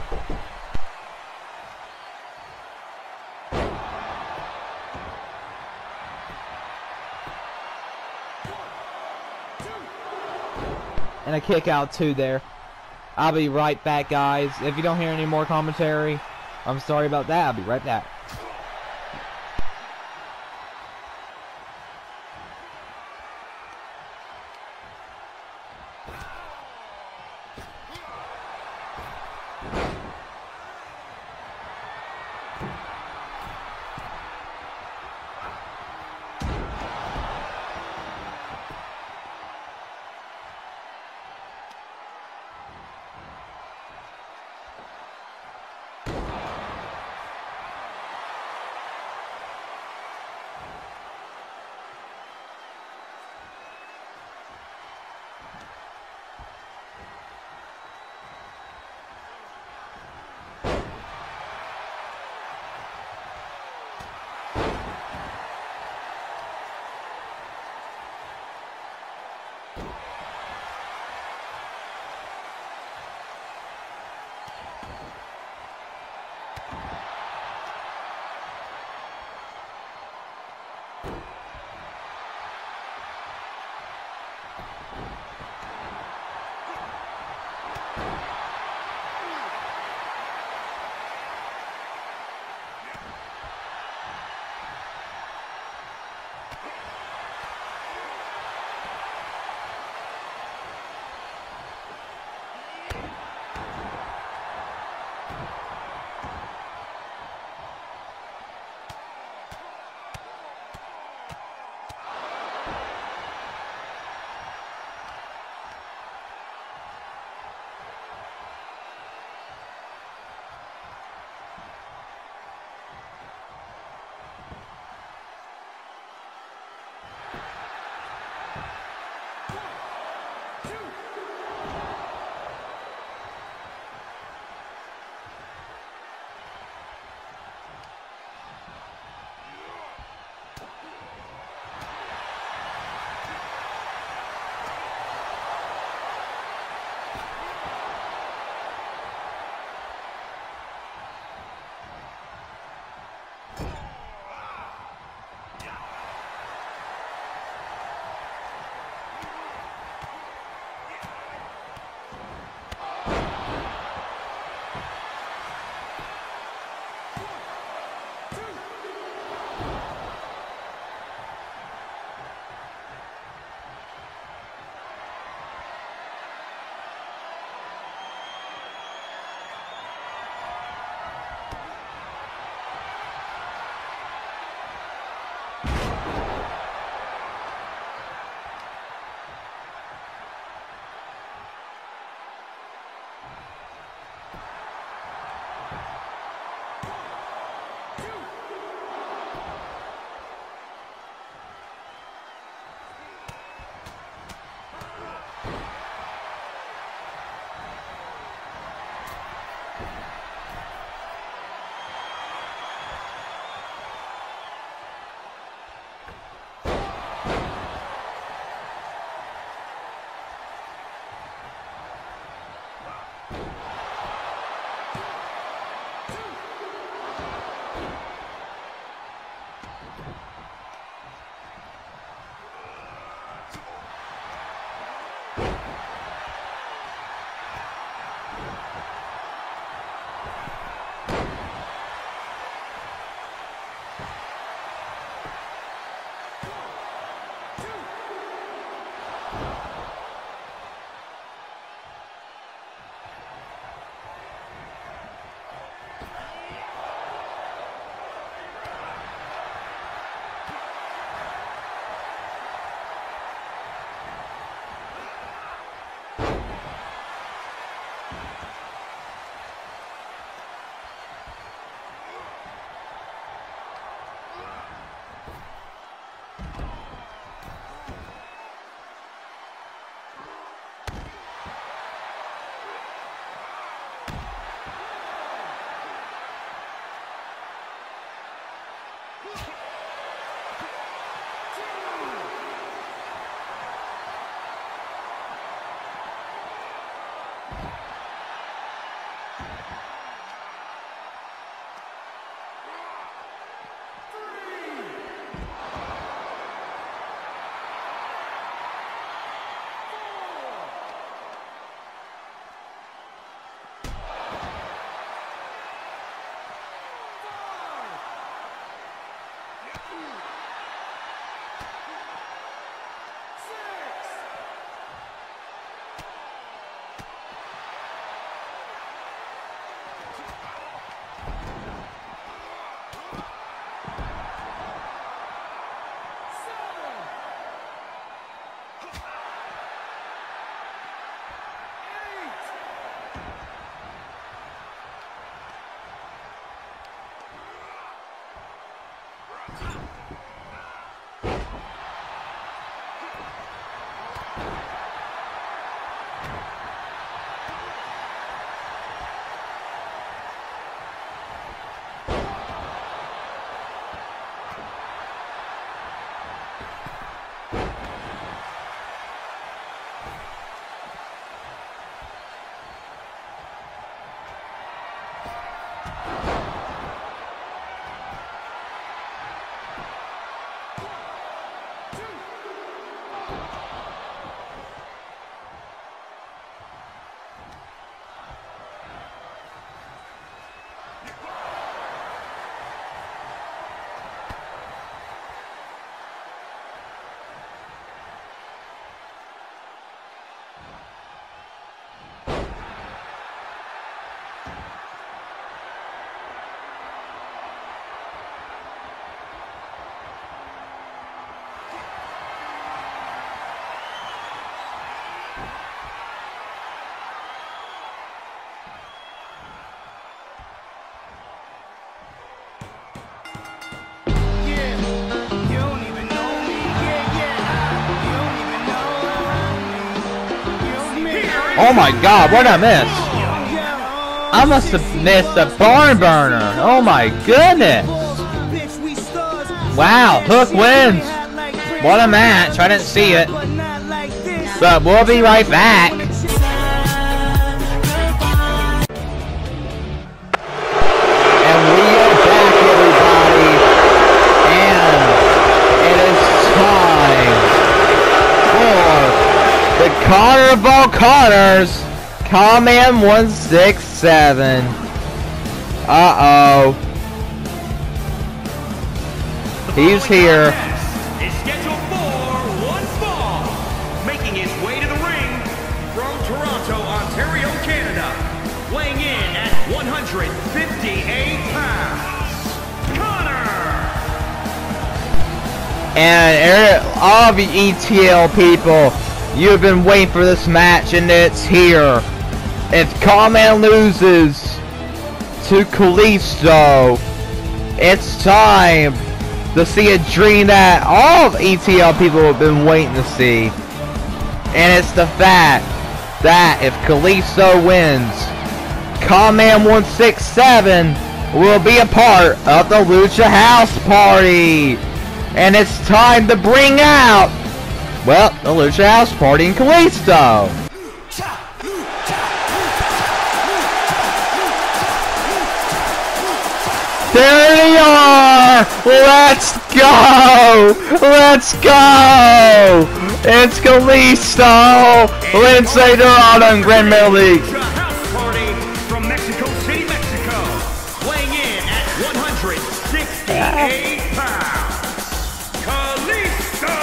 And a kick out two there. I'll be right back, guys. If you don't hear any more commentary, I'm sorry about that. I'll be right back. Oh my god, what did I miss? I must have missed a barn burner. Oh my goodness. Wow, Hook wins. What a match. I didn't see it. But we'll be right back. And we are back, everybody. And it is time for the Connor of all Connors, Comment one six seven. Uh-oh. He's here. Is scheduled for one fall. Making his way to the ring from Toronto, Ontario, Canada. Weighing in at one hundred fifty-eight pounds. Connor! And all of you E T L people, you have been waiting for this match, and it's here. If Comment loses to Kalisto, it's time to see a dream that all of E T L people have been waiting to see. And it's the fact that if Kalisto wins, Comment one six seven will be a part of the Lucha House Party. And it's time to bring out, well, the Lucha House Party and Kalisto. There they are! Let's go! Let's go! It's Kalisto, Lince Dorado, and Gran Metalik. Lucha House Party from Mexico City, Mexico. Weighing in at one hundred sixty-eight pounds. Kalisto!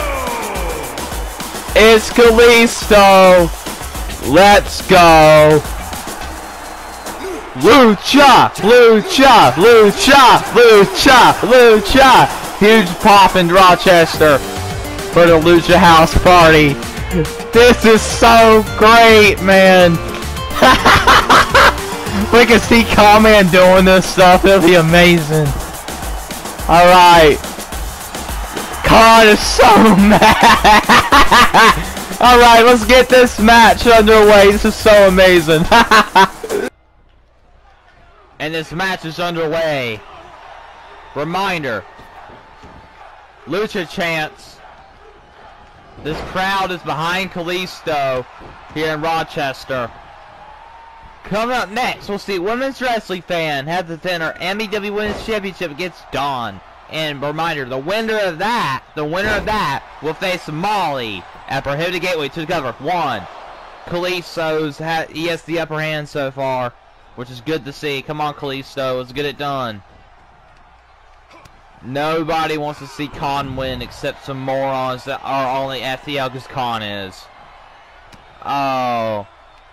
It's Kalisto. Let's go. Lucha, Lucha, Lucha, Lucha, Lucha. Huge pop in Rochester for the Lucha House Party. This is so great, man. We can see Comment doing this stuff. It'll be amazing. Alright. Con is so mad. Alright, let's get this match underway. This is so amazing. And this match is underway. Reminder. Lucha chants. This crowd is behind Kalisto here in Rochester. Coming up next, we'll see Women's Wrestling Fan have the dinner M E W Women's Championship against Dawn. And reminder, the winner of that, the winner of that will face Molly at Prohibited Gateway to cover one. Kalisto's ha he has the upper hand so far, which is good to see. Come on, Kalisto, let's get it done. Nobody wants to see Con win except some morons that are only F T L because Con is. Oh.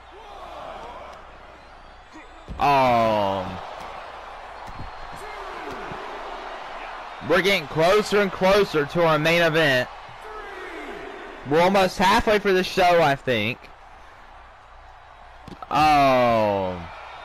Oh. We're getting closer and closer to our main event. We're almost halfway through the show, I think. Oh.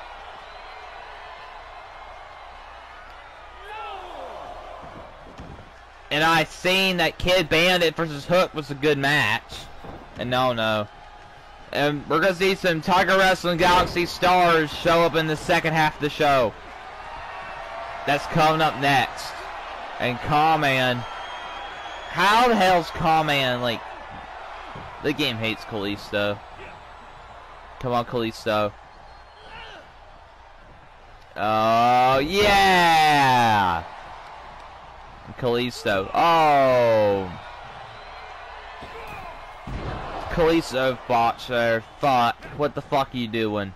And I seen that Kid Bandit versus Hook was a good match. And no, no. And we're going to see some Tiger Wrestling Galaxy stars show up in the second half of the show. That's coming up next. And Comment. How the hell's Comment, like... The game hates Kalisto. Come on, Kalisto. Oh, yeah! Kalisto. Oh! Kalisto botch there. Fuck. What the fuck are you doing?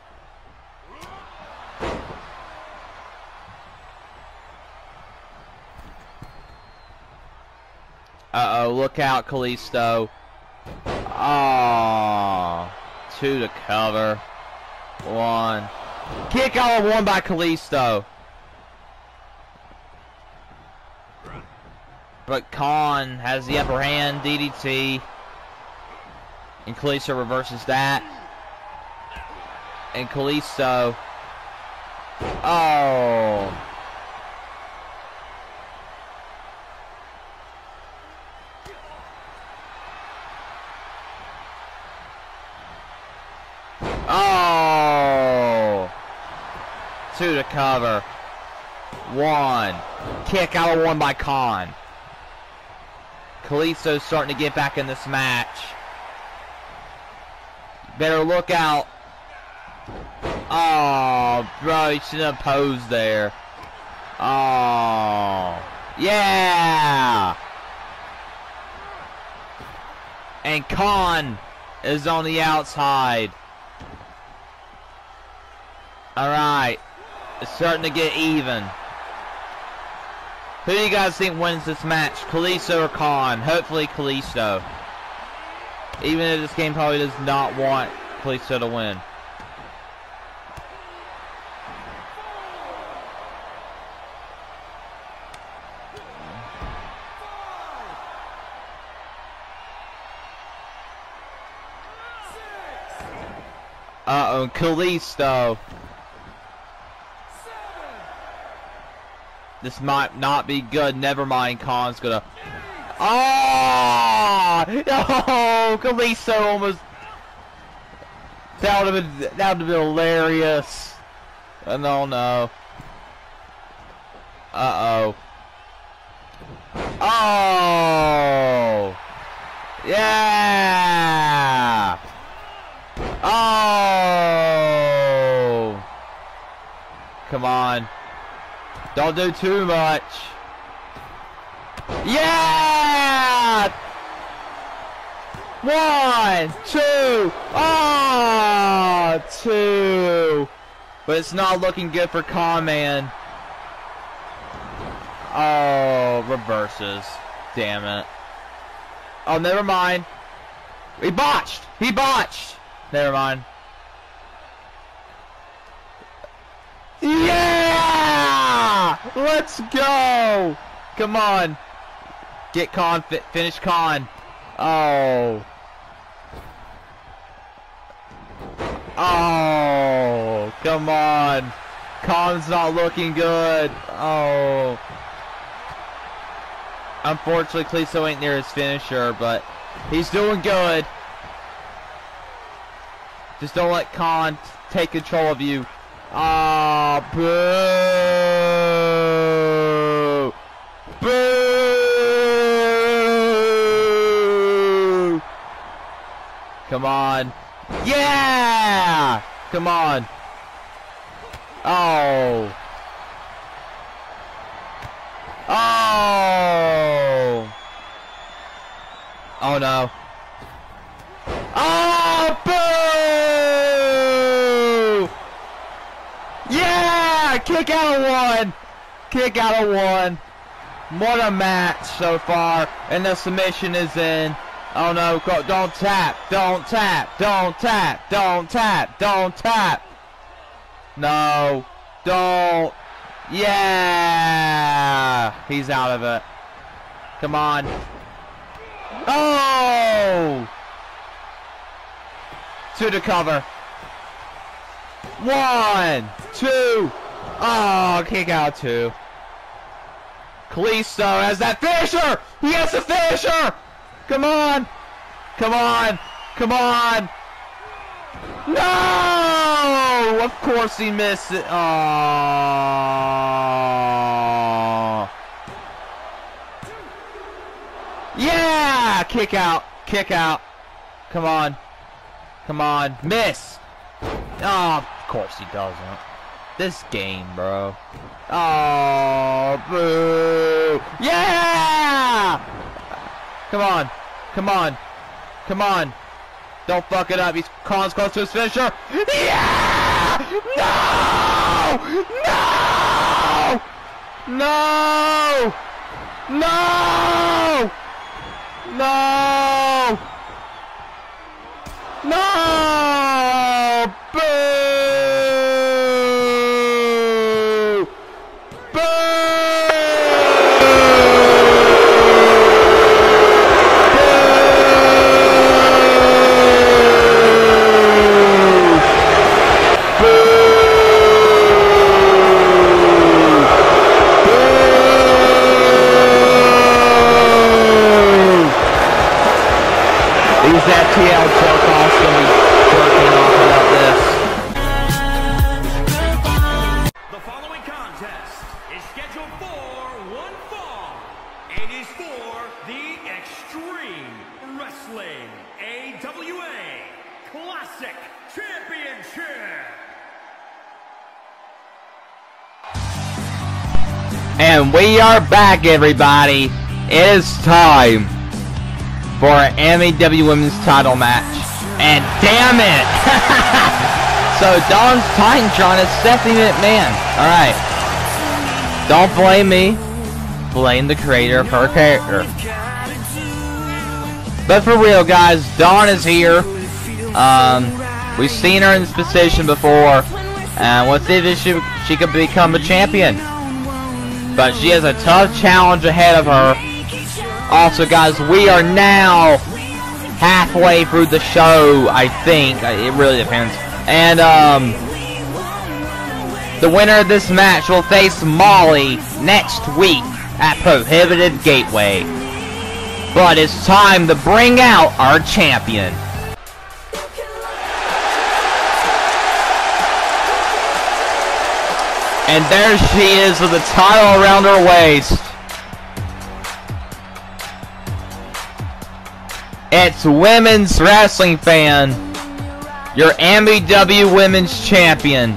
Uh-oh, look out, Kalisto. Oh, two to cover. One. Kick out of one by Kalisto. But Con has the upper hand, D D T. And Kalisto reverses that. And Kalisto. Oh. Two to cover. One. Kick out of one by Khan. Kalisto's starting to get back in this match. Better look out. Oh, bro, you shouldn't have posed there. Oh, yeah. And Khan is on the outside. All right, it's starting to get even. Who do you guys think wins this match, Kalisto or Khan? Hopefully Kalisto. Even if this game probably does not want Kalisto to win. Uh-oh, Kalisto. This might not be good. Never mind, Khan's gonna... Oh! Oh! Kalisto almost... That would have been... That would have been hilarious. Oh, no, no. Uh-oh. Oh! Yeah! Oh! Come on. Don't do too much. Yeah! One, two, oh, two. But it's not looking good for Khan, man. Oh, reverses. Damn it. Oh, never mind. He botched. He botched. Never mind. Yeah! Let's go! Come on. Get Khan. Fi finish Khan. Oh. Oh. Come on. Khan's not looking good. Oh. Unfortunately, Kalisto ain't near his finisher, but he's doing good. Just don't let Khan take control of you. Ah, oh, boo! Boo! Come on. Yeah! Come on. Oh. Oh. Oh no. Oh, boo! Yeah! Kick out of one! Kick out of one. What a match so far. And the submission is in. Oh no, go, don't tap, don't tap, don't tap, don't tap, don't tap. No, don't. Yeah! He's out of it. Come on. Oh! Two to cover. One, two. Oh, kick out two. Kalisto has that finisher! He has the finisher! Come on! Come on! Come on! No! Of course he missed it. Oh. Yeah! Kick out. Kick out. Come on. Come on. Miss. Oh, of course he doesn't. This game, bro. Oh, boo. Yeah! Come on. Come on. Come on. Don't fuck it up. He's Khan's close to his finisher. Yeah! No! No! No! No! No! No! Boo! That T L Joe Cost gonna be working off about this. Classic Championship. And we are back, everybody. It is time for an M E W Women's title match. And damn it! So Dawn's Titantron is Stephanie McMahon. Alright. Don't blame me. Blame the creator of her character. But for real, guys, Dawn is here. Um, we've seen her in this position before. And let's see if she, she could become a champion. But she has a tough challenge ahead of her. Also, guys, we are now halfway through the show, I think. It really depends. And, um, the winner of this match will face Molly next week at Prohibited Gateway. But it's time to bring out our champion. And there she is with the title around her waist. It's Women's Wrestling Fan, your M E W Women's Champion.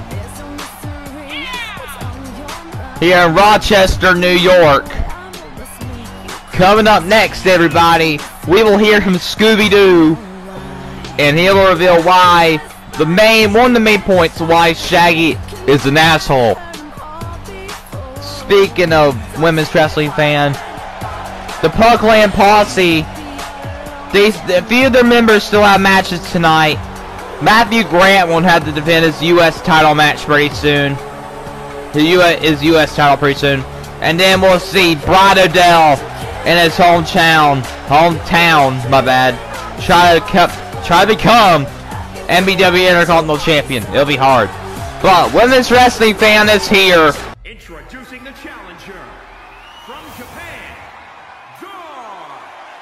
Here in Rochester, New York. Coming up next, everybody, we will hear from Scooby-Doo. And he will reveal why, the main, one of the main points why Shaggy is an asshole. Speaking of Women's Wrestling Fan, the Punkland Posse, they, a few of their members still have matches tonight. Matthew Grant won't have to defend his U S title match pretty soon. His U S, his U S title pretty soon. And then we'll see Brad Odell in his hometown, hometown, my bad, try to, kept, try to become M E W Intercontinental Champion. It'll be hard. But Women's Wrestling Fan is here. Introducing the challenger from Japan, Dawn.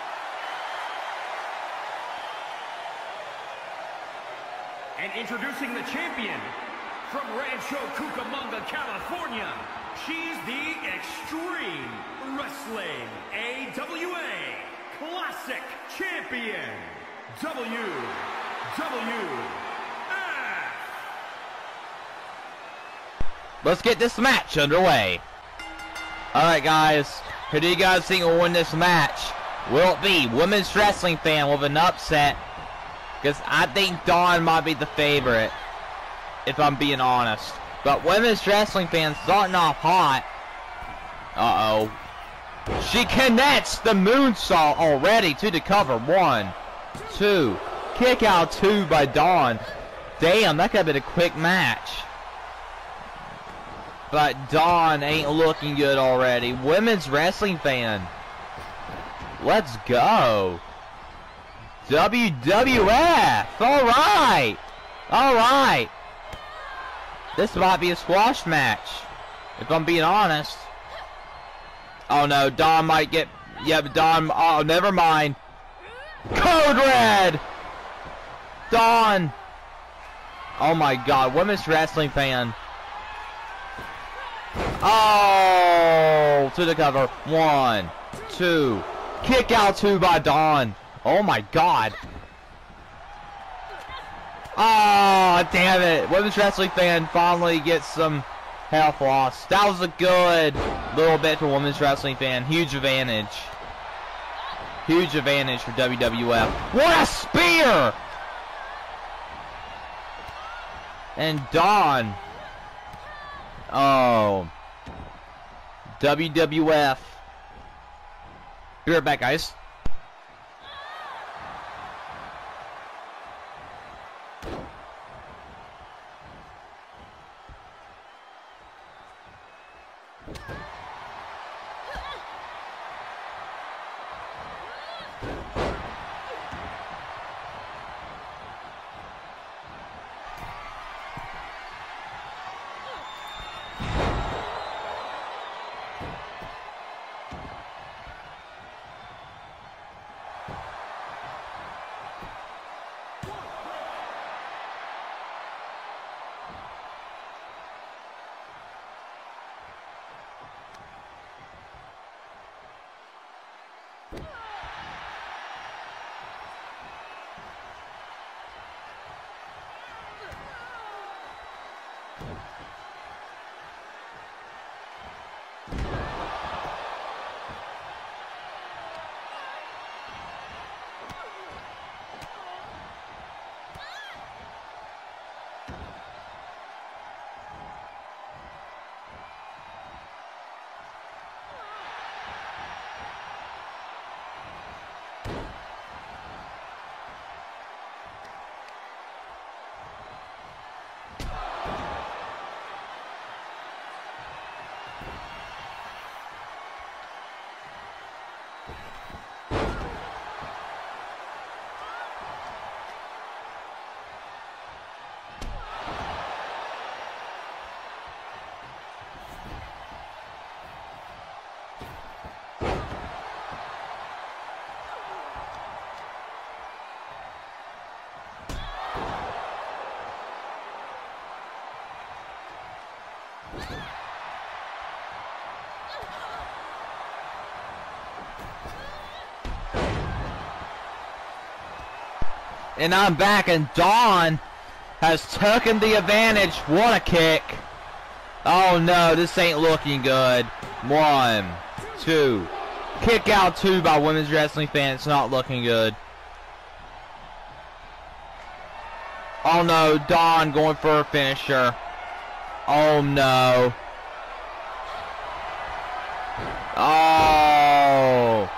And introducing the champion from Rancho Cucamonga, California. She's the Extreme Wrestling A W A Classic Champion, W W F. Let's get this match underway. Alright, guys. Who do you guys think will win this match? Will it be Women's Wrestling Fan with an upset? Because I think Dawn might be the favorite, if I'm being honest. But Women's Wrestling Fan starting off hot. Uh-oh. She connects the moonsault already to the cover. One, two. Kick out two by Dawn. Damn, that could have been a quick match. But Dawn ain't looking good already. Women's Wrestling Fan. Let's go. W W F. Alright. Alright. This might be a squash match, if I'm being honest. Oh no, Dawn might get... Yeah, but Dawn... Oh, never mind. Code Red! Dawn! Oh my god, Women's Wrestling Fan. Oh! To the cover. One, two. Kick out two by Dawn. Oh my god. Oh, damn it. Women's Wrestling Fan finally gets some health loss. That was a good little bit for Women's Wrestling Fan. Huge advantage. Huge advantage for W W F. What a spear! And Dawn. Oh. W W F. Be right back, guys. And I'm back, and Dawn has taken the advantage. What a kick. Oh no, this ain't looking good. One, two. Kick out two by women's wrestling fan. It's not looking good. Oh no, Dawn going for a finisher. Oh no. Oh.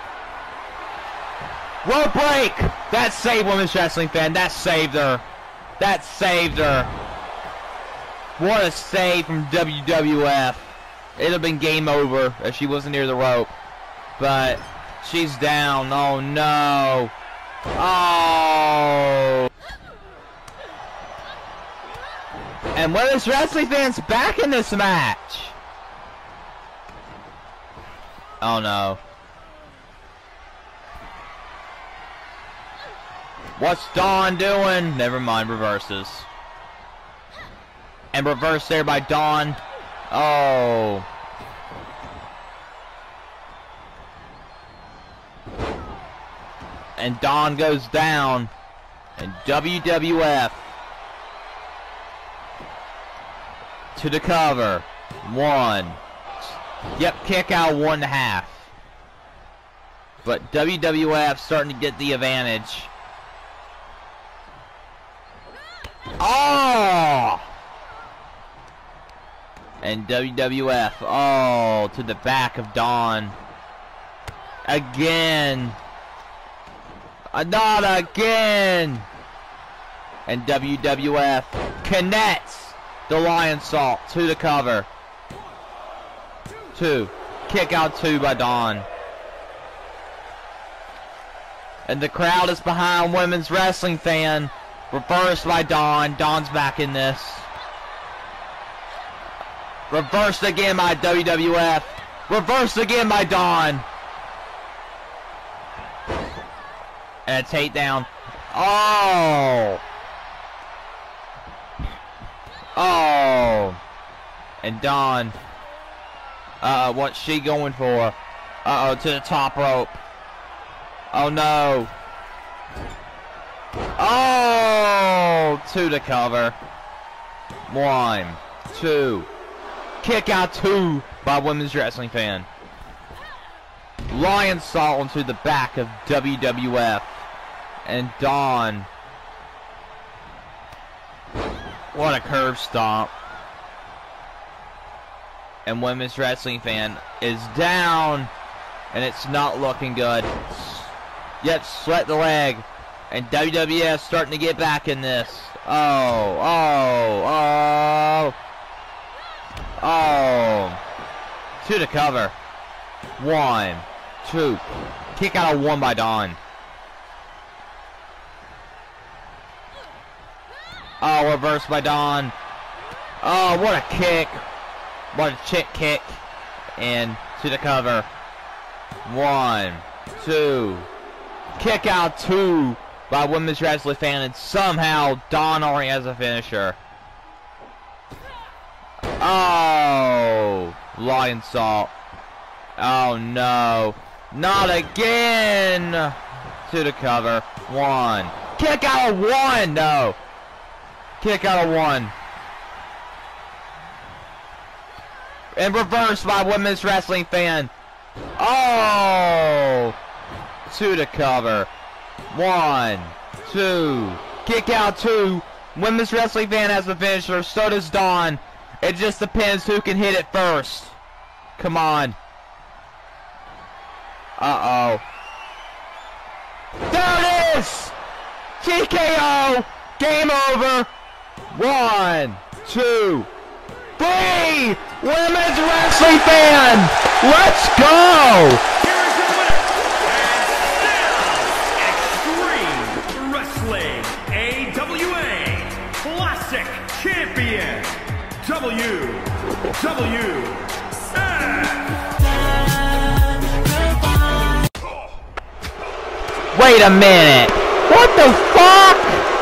Rope break! That saved women's wrestling fan. That saved her. That saved her. What a save from W W F. It would have been game over if she wasn't near the rope. But she's down. Oh no. Oh. And women's wrestling fans back in this match. Oh no. What's Dawn doing? Never mind, reverses. And reverse there by Dawn. Oh. And Dawn goes down. And W W F to the cover. One. Yep, kick out one and a half. But W W F starting to get the advantage. Oh! And W W F, oh, to the back of Dawn. Again. Uh, not again. And W W F connects the Lionsault to the cover. Two. Kick out two by Dawn. And the crowd is behind women's wrestling fan. Reversed by Dawn. Dawn's back in this. Reversed again by W W F. Reversed again by Dawn. And a takedown. Oh. Oh. And Dawn. Uh, what's she going for? Uh-oh, to the top rope. Oh, no. Oh, to the cover. One, two. Kick out two by women's wrestling fan. Lionsault into the back of W W F. And Dawn. What a curve stomp. And women's wrestling fan is down. And it's not looking good. Yet sweat the leg. And W W F starting to get back in this. Oh, oh, oh. Oh. To the cover. One, two. Kick out of one by Dawn. Oh, reverse by Dawn. Oh, what a kick. What a chick kick. And to the cover. One, two. Kick out two by women's wrestling fan, and somehow Dawn already has a finisher. Oh, Lionsault. Oh no, not again. To the cover. One. Kick out of one. No. Kick out of one. And reverse by women's wrestling fan. Oh. To the cover. One, two. Kick out two. Women's wrestling fan has the finisher. So does Dawn. It just depends who can hit it first. Come on. Uh-oh. There it is! T K O! Game over! One, two, three! Women's wrestling fan! Let's go! Here's your winner, and still Extreme Wrestling A W A Classic Champion, W W F. Wait a minute! What the fuck?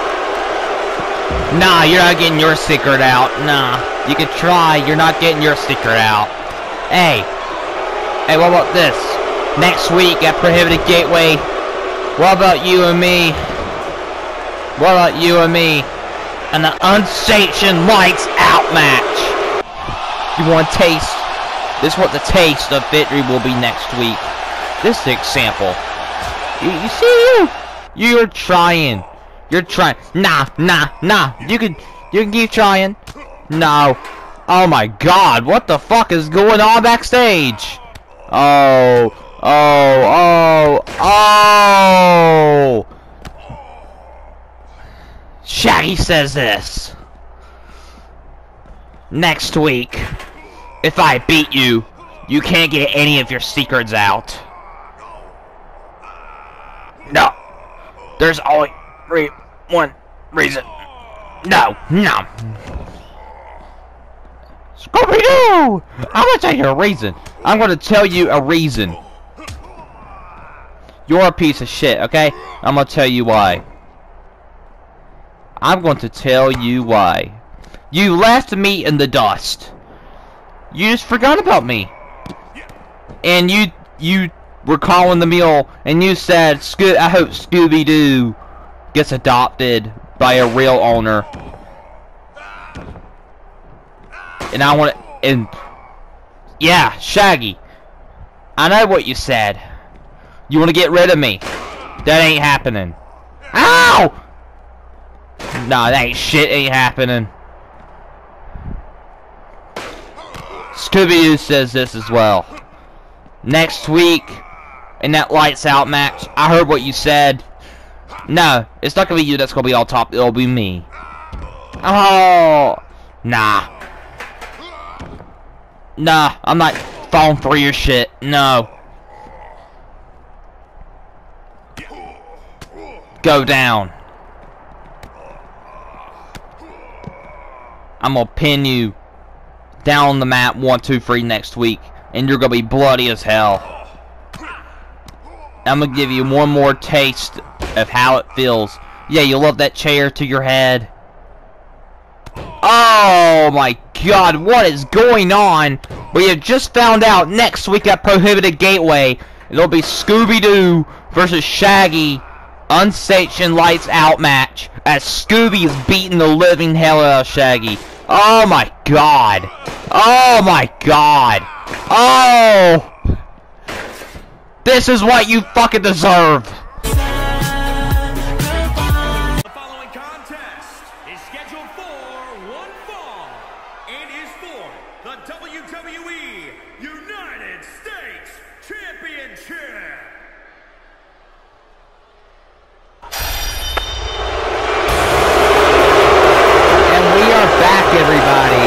Nah, you're not getting your secret out. Nah, you can try, you're not getting your secret out. Hey, hey, what about this? Next week at Prohibited Gateway, what about you and me? What about you and me and the unsanctioned lights out match? You want to taste? This is what the taste of victory will be next week. This is the example. You, you see you? You're trying. You're trying. Nah, nah, nah. You can, you can keep trying. No. Oh my God! What the fuck is going on backstage? Oh, oh, oh, oh! Shaggy says this. Next week, if I beat you, you can't get any of your secrets out. No. There's only re one reason. No, no. Scooby-Doo! I'm gonna tell you a reason. I'm gonna tell you a reason. You're a piece of shit, okay? I'm gonna tell you why. I'm going to tell you why. You left me in the dust. You just forgot about me. And you you were calling the meal and you said, Sco I hope Scooby-Doo gets adopted by a real owner. And I want to, and yeah, Shaggy, I know what you said. You want to get rid of me. That ain't happening. Ow! Nah, that ain't shit ain't happening. Scooby-Doo says this as well. Next week, in that lights out match, I heard what you said. No, it's not gonna be you that's gonna be all top, it'll be me. Oh, nah. Nah, I'm not falling for your shit. No. Go down. I'm gonna pin you down on the mat one, two, three next week, and you're gonna be bloody as hell. I'm gonna give you one more taste of how it feels. Yeah, you love that chair to your head. Oh my God, what is going on? We have just found out next week at Prohibited Gateway, it'll be Scooby-Doo versus Shaggy, unsanctioned lights out match, as Scooby is beating the living hell out of Shaggy. Oh my God. Oh my God. Oh! This is what you fucking deserve. W W E United States Championship. And we are back, everybody.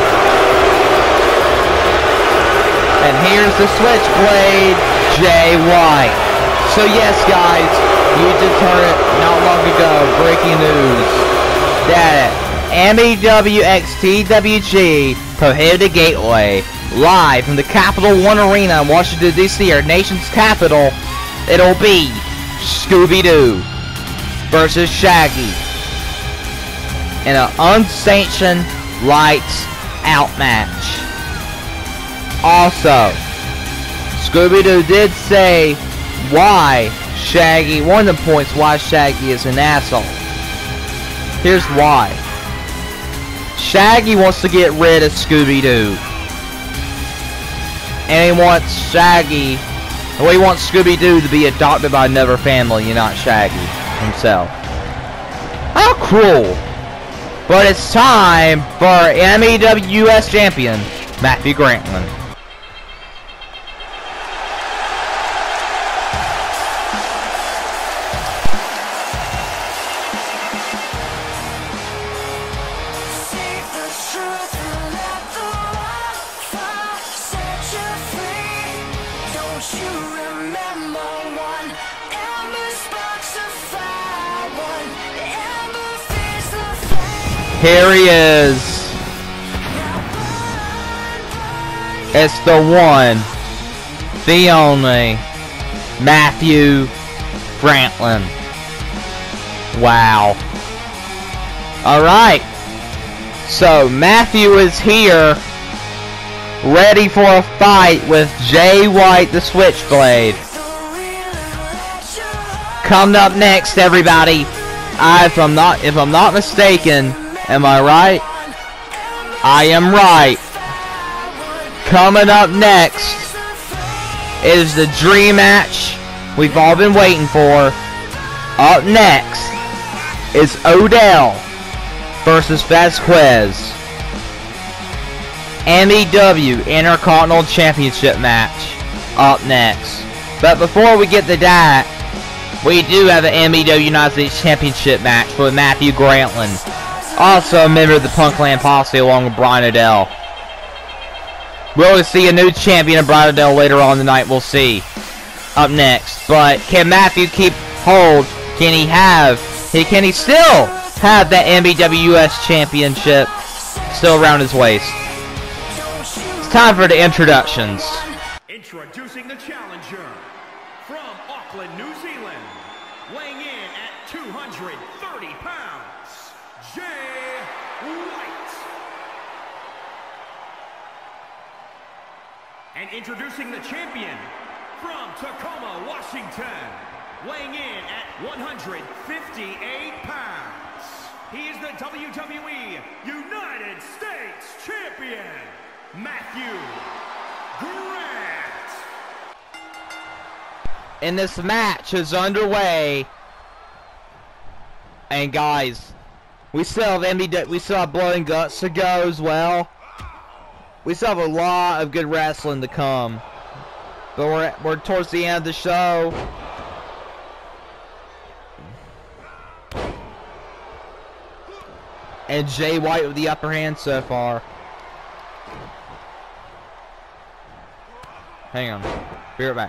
And here's the Switchblade, Jay White. So yes, guys, you just heard it not long ago. Breaking news that M E W X T W G Prohibited Gateway, live from the Capital One Arena in Washington, D C, our nation's capital, it'll be Scooby-Doo versus Shaggy in an unsanctioned lights out match. Also, Scooby-Doo did say why Shaggy, one of the points why Shaggy is an asshole. Here's why. Shaggy wants to get rid of Scooby-Doo. And he wants Shaggy, well, he wants Scooby-Doo to be adopted by another family and not Shaggy himself. How cruel. But it's time for M E W U S Champion, Matthew Grantland. Here he is. It's the one, the only, Matthew Grantland. Wow. Alright. So, Matthew is here, ready for a fight with Jay White, the Switchblade. Coming up next, everybody, I, if I'm not, if I'm not mistaken, am I right? I am right. Coming up next is the dream match we've all been waiting for. Up next is Odell versus Vasquez. M E W Intercontinental Championship match up next. But before we get to that, we do have an M E W United States Championship match with Matthew Grantland, also a member of the Punkland Posse along with Brian Odell. We'll see a new champion of Brian Odell later on tonight, we'll see. Up next. But can Matthew keep hold? Can he have, he, can he still have that M E W U S Championship still around his waist? It's time for the introductions. Introducing the challenger from Auckland, New Zealand, weighing in at two hundred thirty pounds, Jay White. And introducing the champion from Tacoma, Washington, weighing in at one hundred fifty-eight pounds. He is the W W E United States Champion, Matthew Grant. And this match is underway. And guys, we still have M E W, we still have Blood and Guts to go as well. We still have a lot of good wrestling to come. But we're we're towards the end of the show. And Jay White with the upper hand so far. Hang on. Be right back.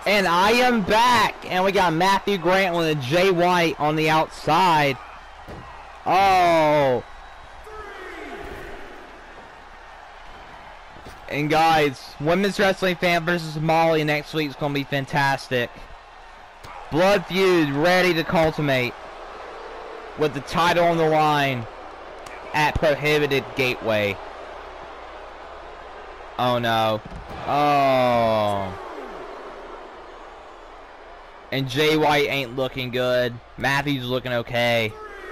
And I am back. And we got Matthew Grantland and Jay White on the outside. Oh. And guys, women's wrestling fan versus Molly next week is going to be fantastic. Blood feud ready to culminate with the title on the line at Prohibited Gateway. Oh no. Oh. And Jay White ain't looking good. Matthew's looking okay.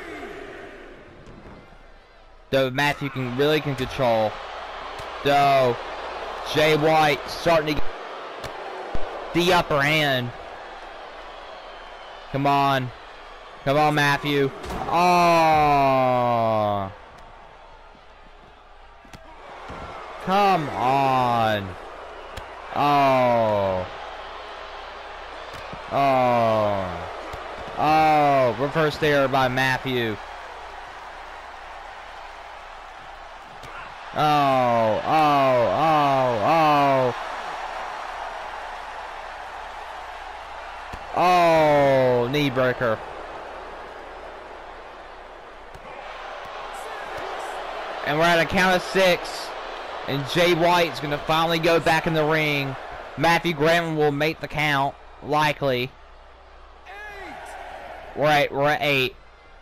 Though Matthew can really can control. Though Jay White starting to get the upper hand. Come on. Come on, Matthew. Oh. Come on. Oh. Oh. Oh. Reverse there by Matthew. Oh. Oh. Oh. Oh. Oh. Knee breaker. And we're at a count of six. And Jay White's going to finally go back in the ring. Matthew Graham will make the count. Likely. We're at, we're at eight.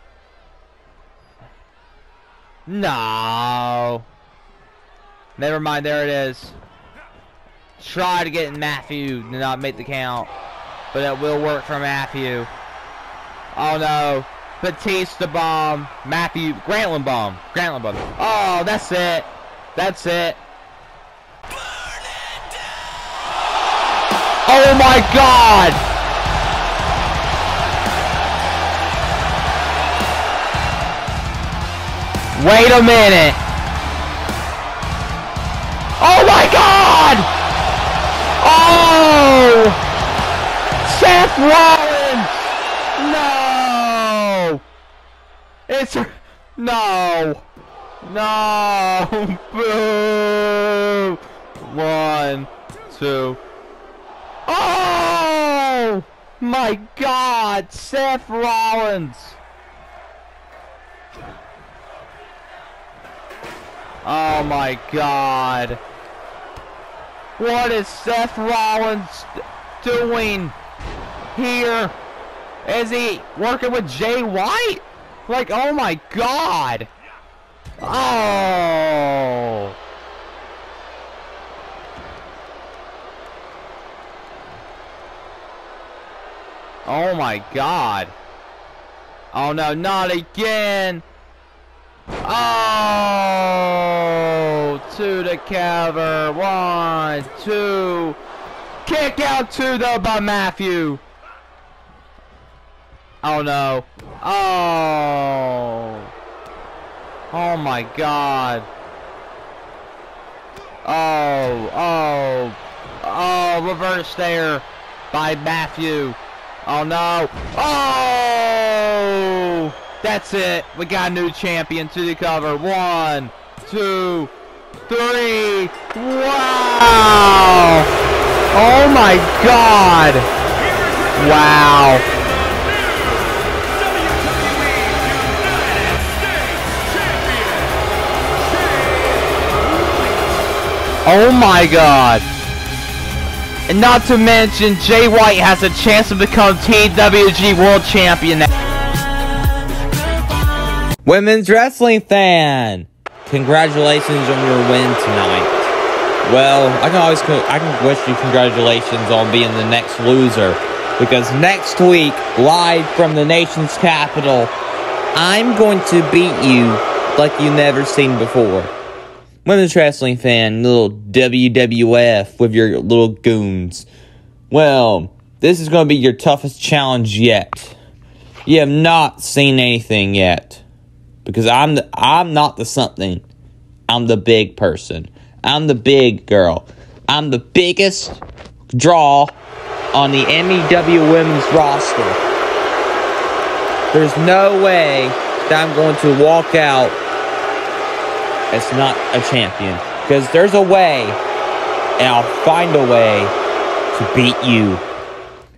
No. Never mind, there it is. Try to get Matthew to not make the count. But it will work for Matthew. Oh no. Batista bomb. Matthew. Grantland bomb. Grantland bomb. Oh, that's it. That's it. Oh my God! Wait a minute. Oh my God! Oh! Seth Rollins! No! It's no! No! Boo! One, two. Oh! My God! Seth Rollins! Oh my God! What is Seth Rollins doing here? Is he working with Jay White? Like, oh my God! Oh! Oh my God! Oh no, not again! Oh! To the cover. One, two. Kick out to the by Matthew. Oh no. Oh. Oh my God. Oh, oh. Oh, reverse there by Matthew. Oh no. Oh! That's it. We got a new champion to the cover. One, two, three. Wow! Oh my God! Wow! Oh my God! And not to mention, Jay White has a chance to become T W G World Champion now. Women's wrestling fan, congratulations on your win tonight. Well, I can always I can wish you congratulations on being the next loser, because next week, live from the nation's capital, I'm going to beat you like you never seen before. Women's wrestling fan, little W W F with your little goons. Well, this is going to be your toughest challenge yet. You have not seen anything yet. Because I'm the, I'm not the something. I'm the big person. I'm the big girl. I'm the biggest draw on the M E W women's roster. There's no way that I'm going to walk out as not a champion. Because there's a way, and I'll find a way to beat you.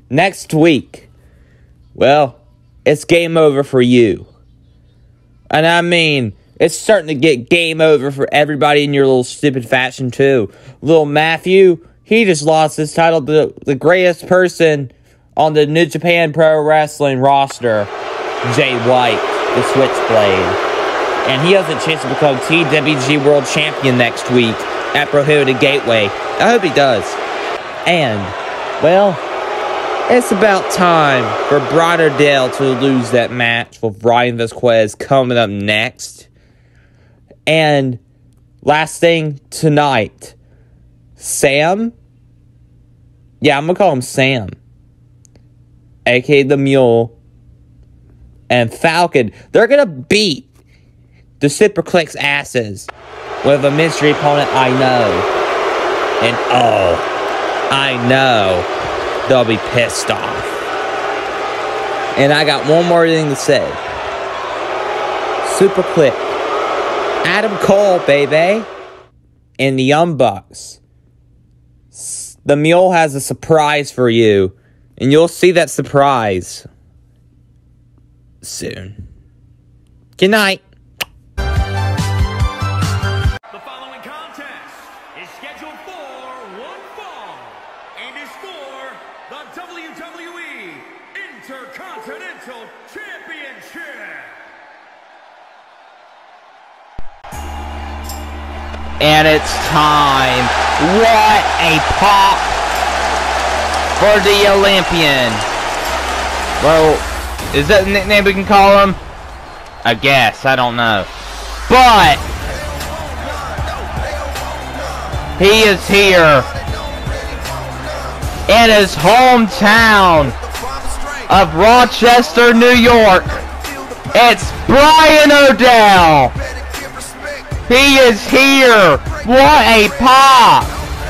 next week, well, it's game over for you. And I mean, it's starting to get game over for everybody in your little stupid faction, too. Little Matthew, he just lost his title to the greatest person on the New Japan Pro Wrestling roster, Jay White, the Switchblade. And he has a chance to become T W G World Champion next week at Prohibited Gateway. I hope he does. And, well, it's about time for Bryan Dale to lose that match with Ryan Vasquez coming up next. And last thing tonight, Sam, yeah, I'm going to call him Sam, a k a. The Mule, and Falcon, they're going to beat the Superclick's asses with a mystery opponent I know. And oh, I know they'll be pissed off. And I got one more thing to say. Superclick, Adam Cole, baby, and the Young Bucks. The Mule has a surprise for you, and you'll see that surprise soon. Good night. The following contest is scheduled for one fall and is for the W W E Intercontinental Championship. And it's time. What a pop for the Olympian. Well, is that the nickname we can call him? I guess. I don't know. But he is here in his hometown of Rochester, New York. It's Bryan O'Dell. He is here. What a pop.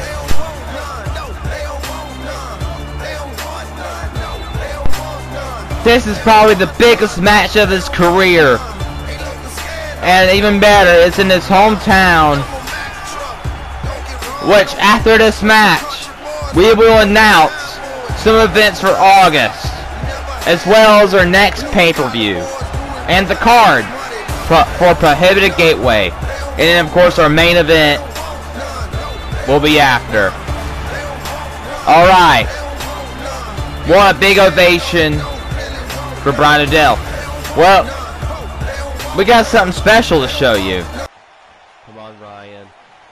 This is probably the biggest match of his career. And even better, it's in his hometown. Which, after this match, we will announce some events for August, as well as our next pay-per-view, and the card for, for Prohibited Gateway. And then, of course, our main event will be after. Alright. What a big ovation for Bryan O'Dell. Well, we got something special to show you. Come on, Ryan.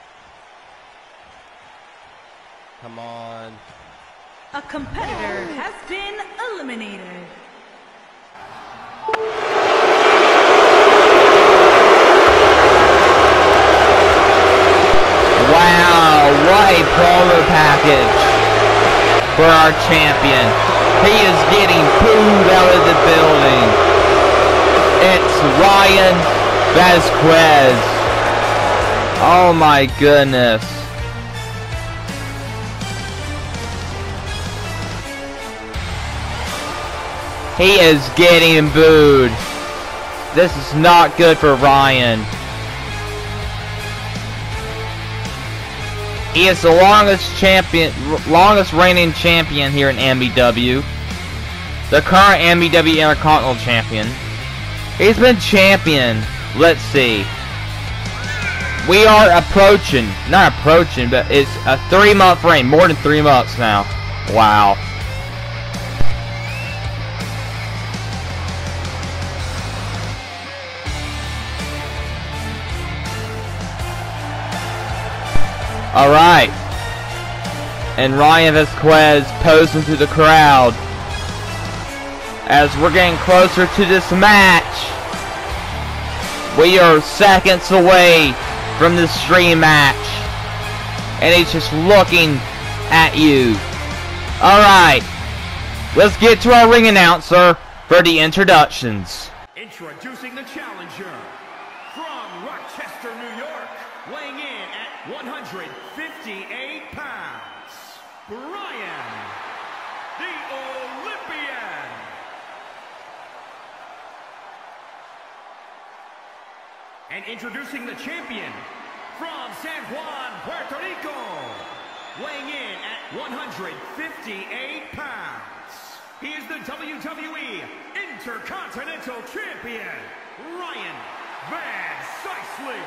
Come on. A competitor has been eliminated. Wow, what a promo package for our champion. He is getting booed out of the building. It's Ryan Vasquez. Oh my goodness. He is getting booed. This is not good for Ryan. He is the longest champion, longest reigning champion here in M B W. The current M B W Intercontinental Champion. He's been champion, let's see. We are approaching, not approaching, but it's a three month reign, more than three months now. Wow. Alright. And Ryan Vasquez posing to the crowd as we're getting closer to this match. We are seconds away from this dream match. And he's just looking at you. Alright. Let's get to our ring announcer for the introductions. Introducing the challenger from Rochester, New York, weighing in at one hundred fifty-eight pounds, Bryan, the Olympian. And introducing the champion from San Juan, Puerto Rico, weighing in at one hundred fifty-eight pounds, He is the W W E Intercontinental Champion, Ryan Van Sicely.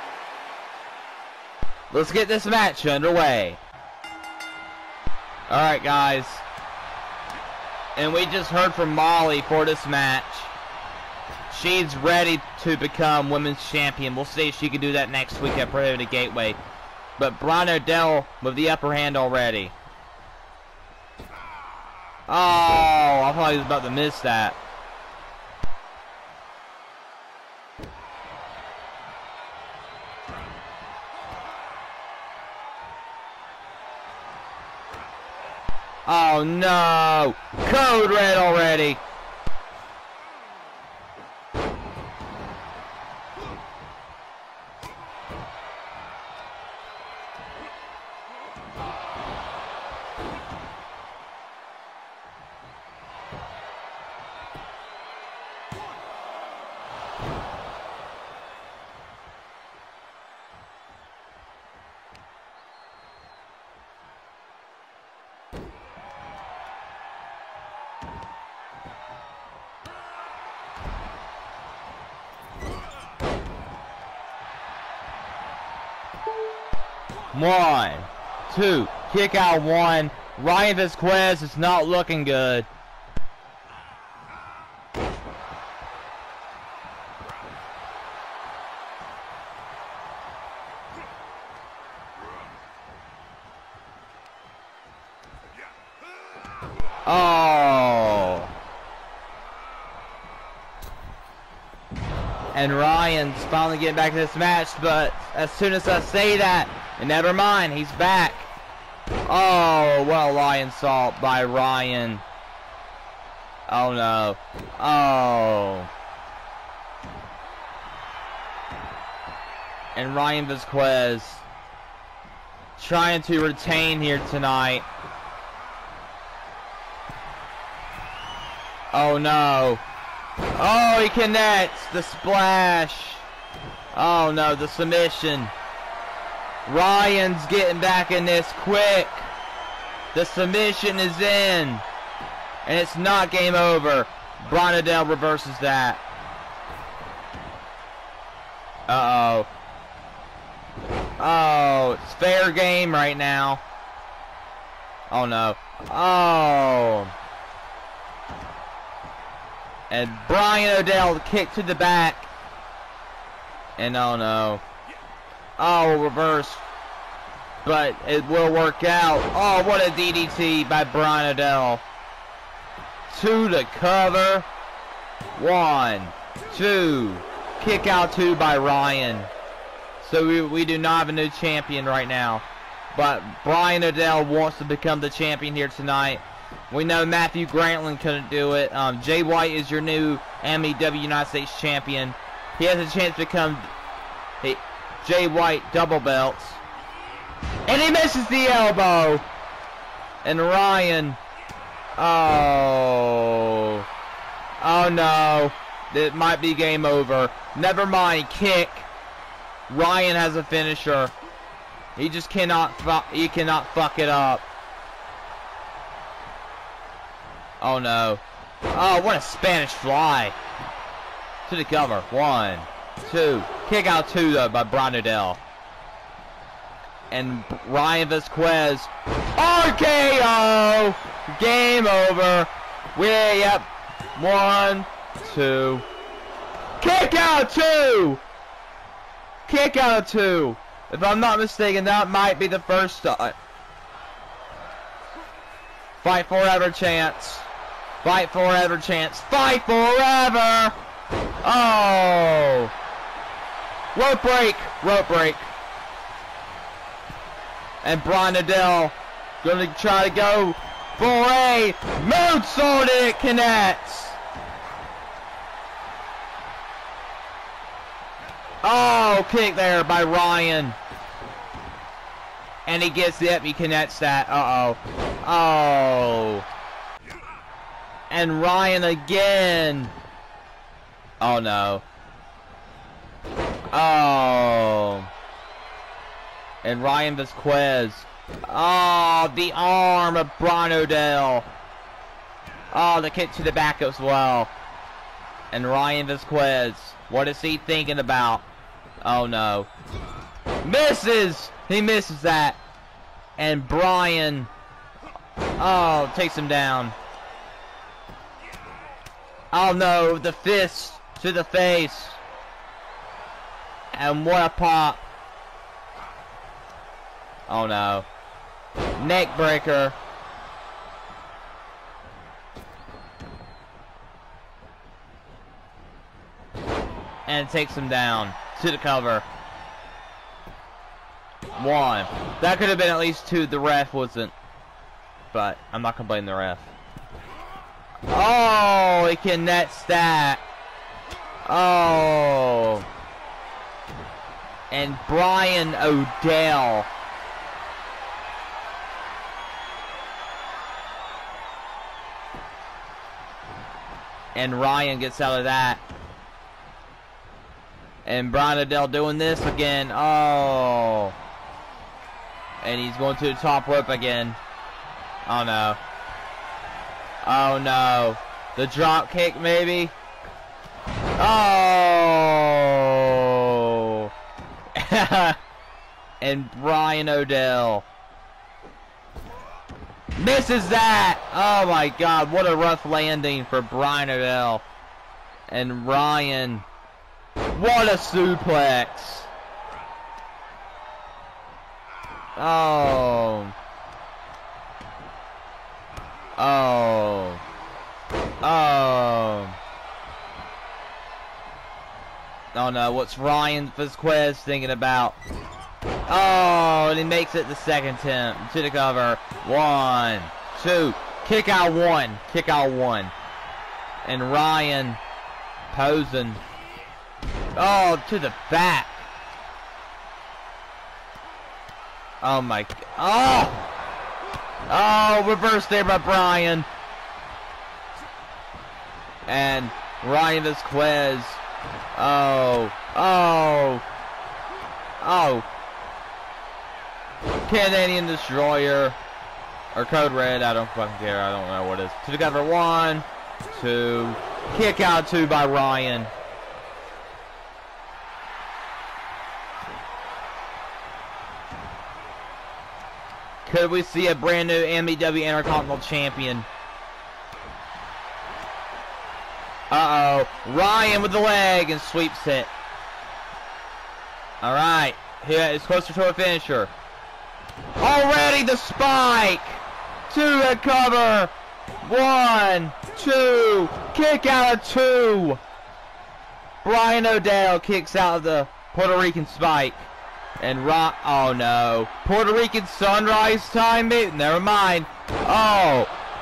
Let's get this match underway. Alright, guys. And we just heard from Molly for this match. She's ready to become women's champion. We'll see if she can do that next week at Prohibited Gateway. But Brian O'Dell with the upper hand already. Oh, I thought he was about to miss that. Oh no! Code red already! One, two, kick out one. Ryan Vasquez is not looking good. Oh. And Ryan's finally getting back to this match, but as soon as I say that, and never mind, he's back. Oh, well, Lion Salt by Ryan. Oh, no. Oh. And Ryan Vasquez trying to retain here tonight. Oh, no. Oh, he connects. The splash. Oh, no, the submission. Ryan's getting back in this quick. The submission is in. And it's not game over. Brian O'Dell reverses that. Uh-oh. Oh, it's fair game right now. Oh, no. Oh. And Brian O'Dell kick to the back. And oh, no. Oh, reverse. But it will work out. Oh, what a D D T by Brian O'Dell. Two to cover. One, two. Kick out two by Ryan. So we, we do not have a new champion right now. But Brian O'Dell wants to become the champion here tonight. We know Matthew Grantland couldn't do it. Um, Jay White is your new M E W United States champion. He has a chance to become he, Jay White double belts. And he misses the elbow. And Ryan. Oh. Oh no. It might be game over. Never mind. Kick. Ryan has a finisher. He just cannot fu- he cannot fuck it up. Oh no. Oh, what a Spanish fly. To the cover. One, two. Kick out two though by Brian O'Dell. And Ryan Vasquez. R K O! Game over. We yep. One, two. Kick out two! Kick out two. If I'm not mistaken, that might be the first time. Fight forever chance. Fight forever chance. Fight forever! Oh! Rope break. Rope break. And Brian O'Dell going to try to go for a moonsault, and it connects. Oh, kick there by Ryan. And he gets the up, he connects that. Uh-oh. Oh. And Ryan again. Oh, no. Oh. And Ryan Vasquez. Oh, the arm of Brian O'Dell. Oh, the kick to the back as well. And Ryan Vasquez, what is he thinking about? Oh no. Misses! He misses that. And Bryan, oh, takes him down. Oh no, the fist to the face. And what a pop. Oh no. Neck breaker. And takes him down to the cover. One. That could have been at least two. The ref wasn't. But I'm not gonna blame the ref. Oh, he connects that. Oh. And Bryan O'Dell. And Ryan gets out of that. And Bryan O'Dell doing this again. Oh. And he's going to the top rope again. Oh no. Oh no. The drop kick maybe. Oh. And Bryan O'Dell misses that. Oh my god, what a rough landing for Bryan O'Dell. And Ryan, what a suplex. Oh. Oh. Oh. Oh no, what's Ryan Vasquez thinking about? Oh, and he makes it the second attempt to the cover. One, two, kick out one, kick out one. And Ryan posing. Oh, to the back. Oh my, oh! Oh, reverse there by Bryan. And Ryan Vasquez. Oh, oh, oh. Canadian Destroyer. Or Code Red, I don't fucking care, I don't know what it is. To the cover, one, two. Kick out two by Ryan. Could we see a brand new M E W Intercontinental Champion? Uh-oh. Ryan with the leg and sweeps it. Alright. Here is closer to a finisher. Already the spike! To the cover! One, two, kick out of two! Bryan O'Dell kicks out of the Puerto Rican spike. And Rock, oh no. Puerto Rican Sunrise time, maybe? Never mind. Oh.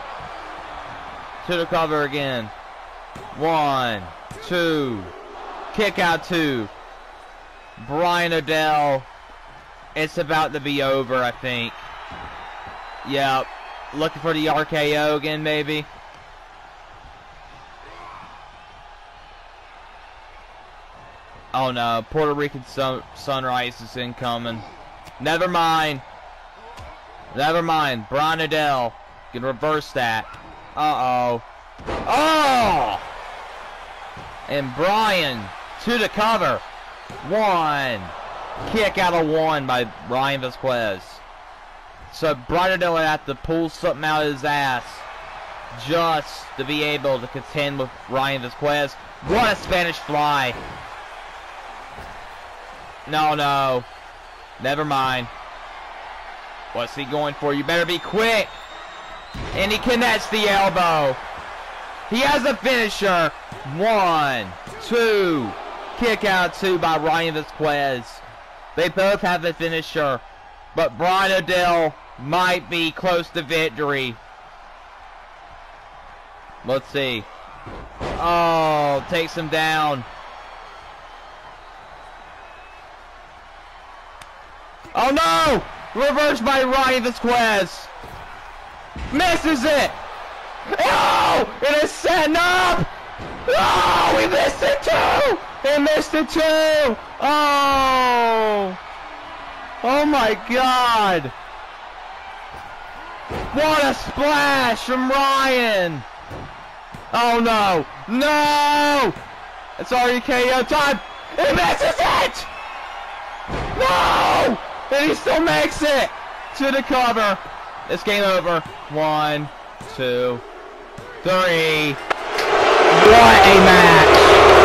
To the cover again. One, two, kick out two. Bryan O'Dell. It's about to be over, I think. Yep. Looking for the R K O again, maybe. Oh no, Puerto Rican sun Sunrise is incoming. Never mind. Never mind. Bryan O'Dell can reverse that. Uh-oh. Oh! And Bryan to the cover. One. Kick out of one by Ryan Vasquez. So Bryan O'Dell would have to pull something out of his ass just to be able to contend with Ryan Vasquez. What a Spanish fly. No, no. Never mind. What's he going for? You better be quick. And he connects the elbow. He has a finisher. One, two. Kick out two by Ryan Vasquez. They both have a finisher. But Bryan O'Dell might be close to victory. Let's see. Oh, takes him down. Oh no! Reversed by Ryan Vasquez. Misses it! Oh! It is setting up! Oh! We missed it too! He missed it too! Oh! Oh my god! What a splash from Ryan! Oh no! No! It's R K O time! He misses it! No! And he still makes it to the cover. It's game over. One, two, three. What a match!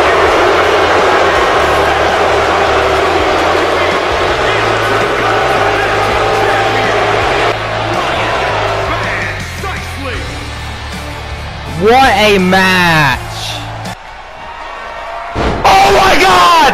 What a match! Oh my God!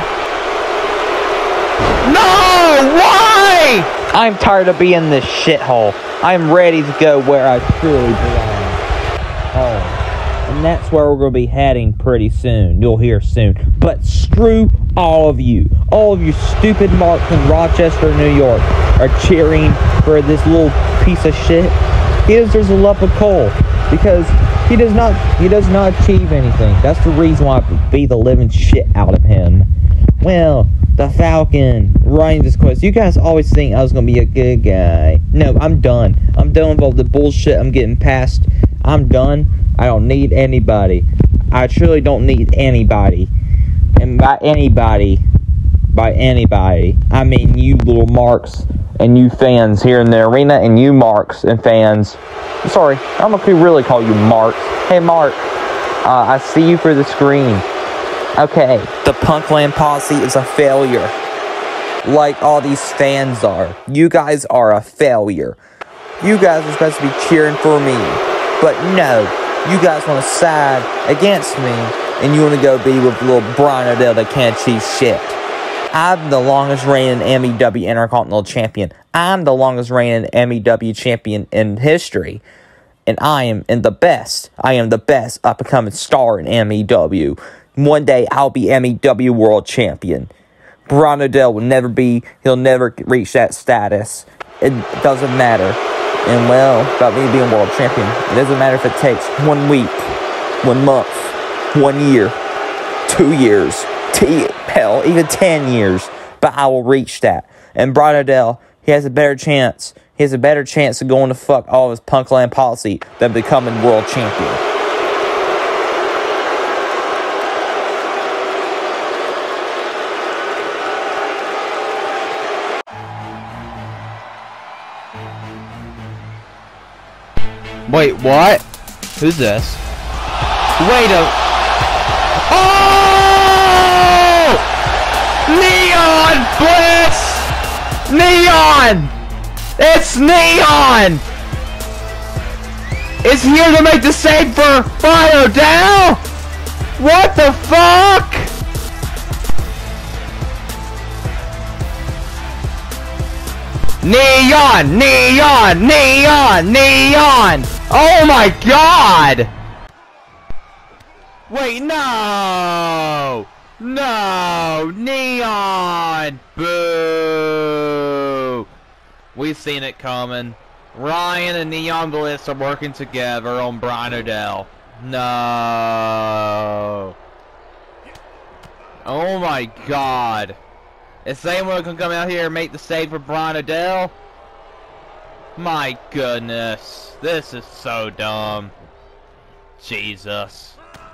No! Why? I'm tired of being this shithole. I'm ready to go where I truly belong. Oh, and that's where we're going to be heading pretty soon. You'll hear soon. But screw all of you. All of you stupid marks in Rochester, New York are cheering for this little piece of shit. He deserves a lump of coal because he does not he does not achieve anything. That's the reason why I beat the living shit out of him. Well, the Falcon, Ryan just quits. You guys always think I was gonna be a good guy. No, I'm done. I'm done with all the bullshit. I'm getting past. I'm done. I don't need anybody. I truly don't need anybody. And by anybody, by anybody, I mean you little marks and you fans here in the arena, and you marks and fans. Sorry, I'm gonna really call you Marks. Hey, Mark, uh, I see you through the screen. Okay, the Punkland Posse is a failure. Like all these fans are. You guys are a failure. You guys are supposed to be cheering for me. But no, you guys want to side against me, and you want to go be with little Brian O'Dell that can't achieve shit. I'm the longest reigning M E W Intercontinental Champion. I'm the longest reigning M E W Champion in history. And I am in the best. I am the best up-and-coming star in M E W. One day, I'll be M E W World Champion. Brian O'Dell will never be, he'll never reach that status. It doesn't matter. And well, about me being World Champion, it doesn't matter if it takes one week, one month, one year, two years, T hell, even ten years, but I will reach that. And Brian O'Dell, he has a better chance. He has a better chance of going to fuck all of his Punkland policy than becoming world champion. Wait, what? Who's this? Wait a... Oh! Neon Bliss! Neon! It's Neon! It's here to make the save for Brian O'Dell? What the fuck? Neon! Neon! Neon! Neon! Oh my God! Wait, no! No! Neon! Boo! We've seen it coming. Ryan and Neon Bliss are working together on Brian O'Dell. No! Oh my God! Is anyone gonna come out here and make the save for Brian O'Dell? My goodness. This is so dumb. Jesus.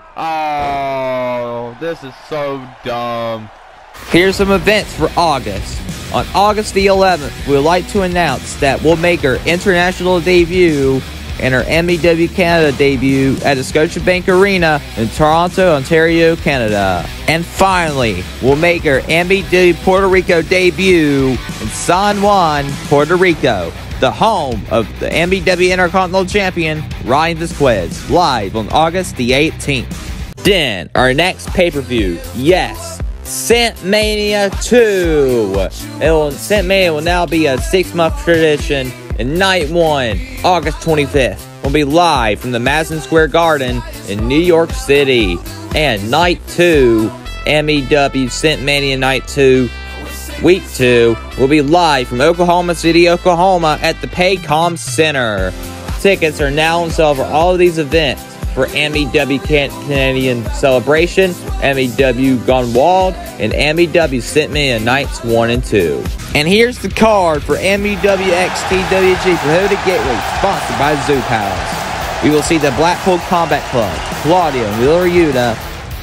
Oh, this is so dumb. Here's some events for August. On August the eleventh, we would like to announce that we'll make our international debut and our M E W Canada debut at the Scotiabank Arena in Toronto, Ontario, Canada. And finally, we'll make our M E W Puerto Rico debut in San Juan, Puerto Rico, the home of the M E W Intercontinental Champion, Ryan Vasquez, live on August the eighteenth. Then, our next pay-per-view, yes, Cintmania two. It will, Cintmania will now be a six-month tradition, and night one, August twenty-fifth, will be live from the Madison Square Garden in New York City. And night two, M E W Cintmania Night two, Week two, will be live from Oklahoma City, Oklahoma at the Paycom Center. Tickets are now on sale for all of these events for M E W Can- Canadian Celebration, M E W Gone Wild, and M E W Cintmania Nights one and two. And here's the card for M E W X T W G Prohibited Gateway, sponsored by Zoo Palace. we will see the Blackpool Combat Club, Claudio and Wheeler Yuta,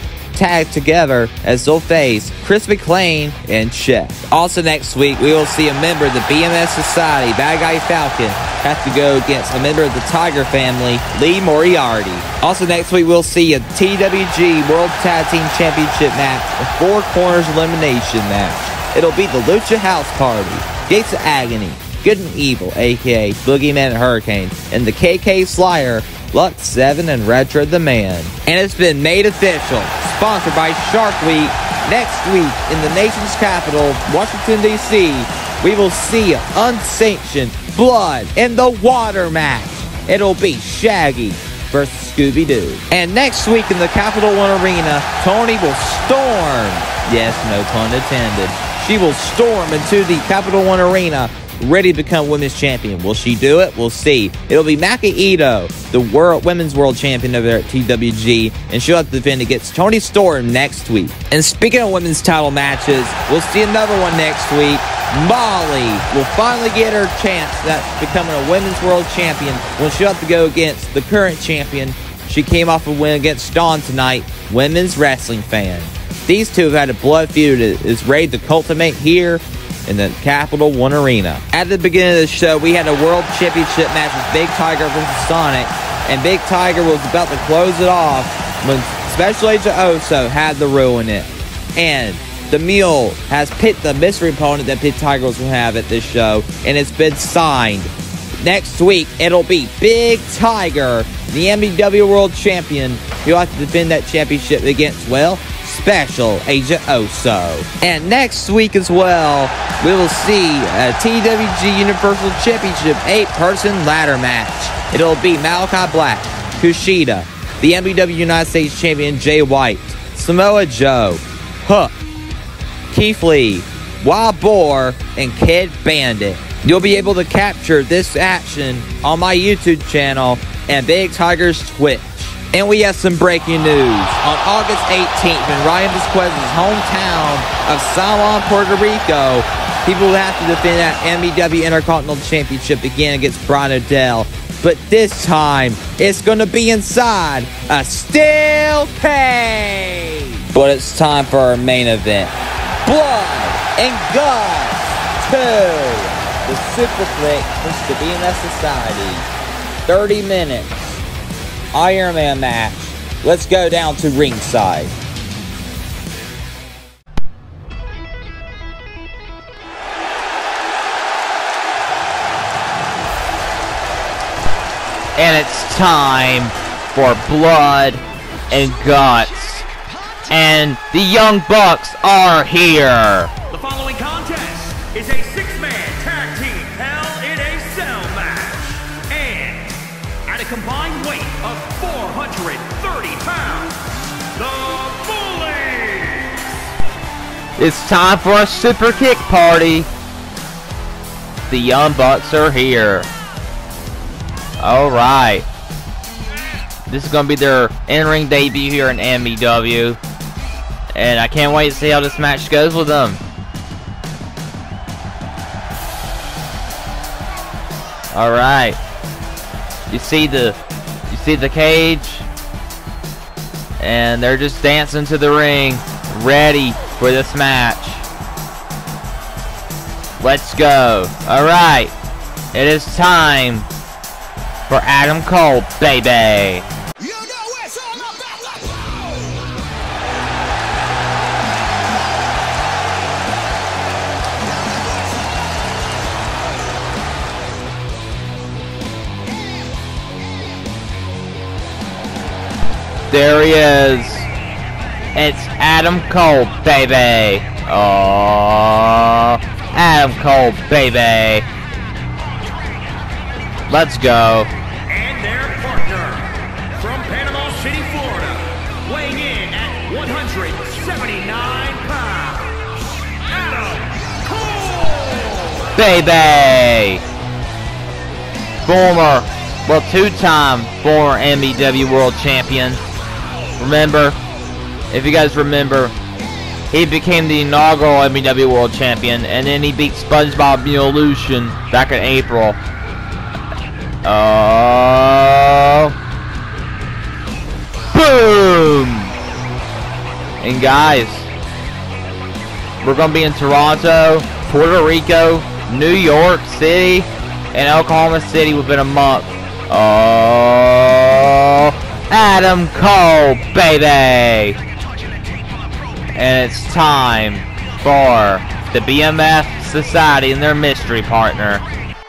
tag together as they'll face Chris McLean and Chet. Also next week, we will see a member of the B M S Society, Bad Guy Falcon, have to go against a member of the Tiger family, Lee Moriarty. Also next week, we'll see a T W G World Tag Team Championship match, a Four Corners Elimination match. It'll be the Lucha House Party, Gates of Agony, Good and Evil, aka Boogeyman and Hurricane, and the K K Slayer, Lux seven, and Retro the Man. And it's been made official, sponsored by Shark Week. Next week, in the nation's capital, Washington, D C, we will see an unsanctioned blood in the water match. It'll be Shaggy versus Scooby-Doo. And next week in the Capital One Arena, Tony will storm, yes, no pun intended, she will storm into the Capital One Arena, ready to become women's champion. Will she do it? We'll see. It'll be Maki Ito, the world women's world champion over there at T W G, and she'll have to defend against Toni Storm next week. And speaking of women's title matches, we'll see another one next week. Molly will finally get her chance at becoming a women's world champion when she'll have to go against the current champion. She came off a win against Dawn tonight, women's wrestling fan. These two have had a blood feud that is ready to cultivate here in the Capital One Arena. At the beginning of the show, we had a World Championship match with Big Tiger versus Sonic, and Big Tiger was about to close it off when Special Agent Oso had to ruin it. And the Mule has picked the mystery opponent that Big Tiger was going to have at this show, and it's been signed. Next week, it'll be Big Tiger, the M B W World Champion. He'll have to defend that championship against, well, Special Agent Oso. And next week as well, we will see a T W G Universal Championship eight-person ladder match. It'll be Malachi Black, Kushida, the M B W United States Champion Jay White, Samoa Joe, Hook, Keith Lee, Wild Boar, and Kid Bandit. You'll be able to capture this action on my YouTube channel and Big Tiger's Twitch. And we have some breaking news. On August eighteenth, in Ryan Vasquez's hometown of San Juan, Puerto Rico, people will have to defend that M B W Intercontinental Championship again against Brian O'Dell. But this time, it's going to be inside a steel cage. But it's time for our main event. Blood and Guts two. The Super Click versus the B M S Society. thirty minutes. Iron Man match. Let's go down to ringside. And it's time for Blood and Guts. And the Young Bucks are here. The following contest is a six-man tag team Hell in a Cell match. And at a combined weight of four hundred thirty pounds, the Bullies. It's time for a super kick party. The Young Bucks are here. Alright. This is going to be their in-ring debut here in M B W. And I can't wait to see how this match goes with them. Alright. You see the you see the cage. And they're just dancing to the ring, ready for this match. Let's go. Alright. It is time for Adam Cole, baby. You know it's all about the power. There he is. It's Adam Cole, baby. Oh, Adam Cole, baby. Let's go. And their partner, from Panama City, Florida, weighing in at one hundred seventy-nine pounds, Adam Cole! Baby! Former, well, two-time former M B W World Champion. Remember, if you guys remember, he became the inaugural M B W World Champion, and then he beat SpongeBob Evolution back in April. Oh, And guys, we're going to be in Toronto, Puerto Rico, New York City, and Oklahoma City within a month. Oh, Adam Cole, baby! And it's time for the B M F Society and their mystery partner.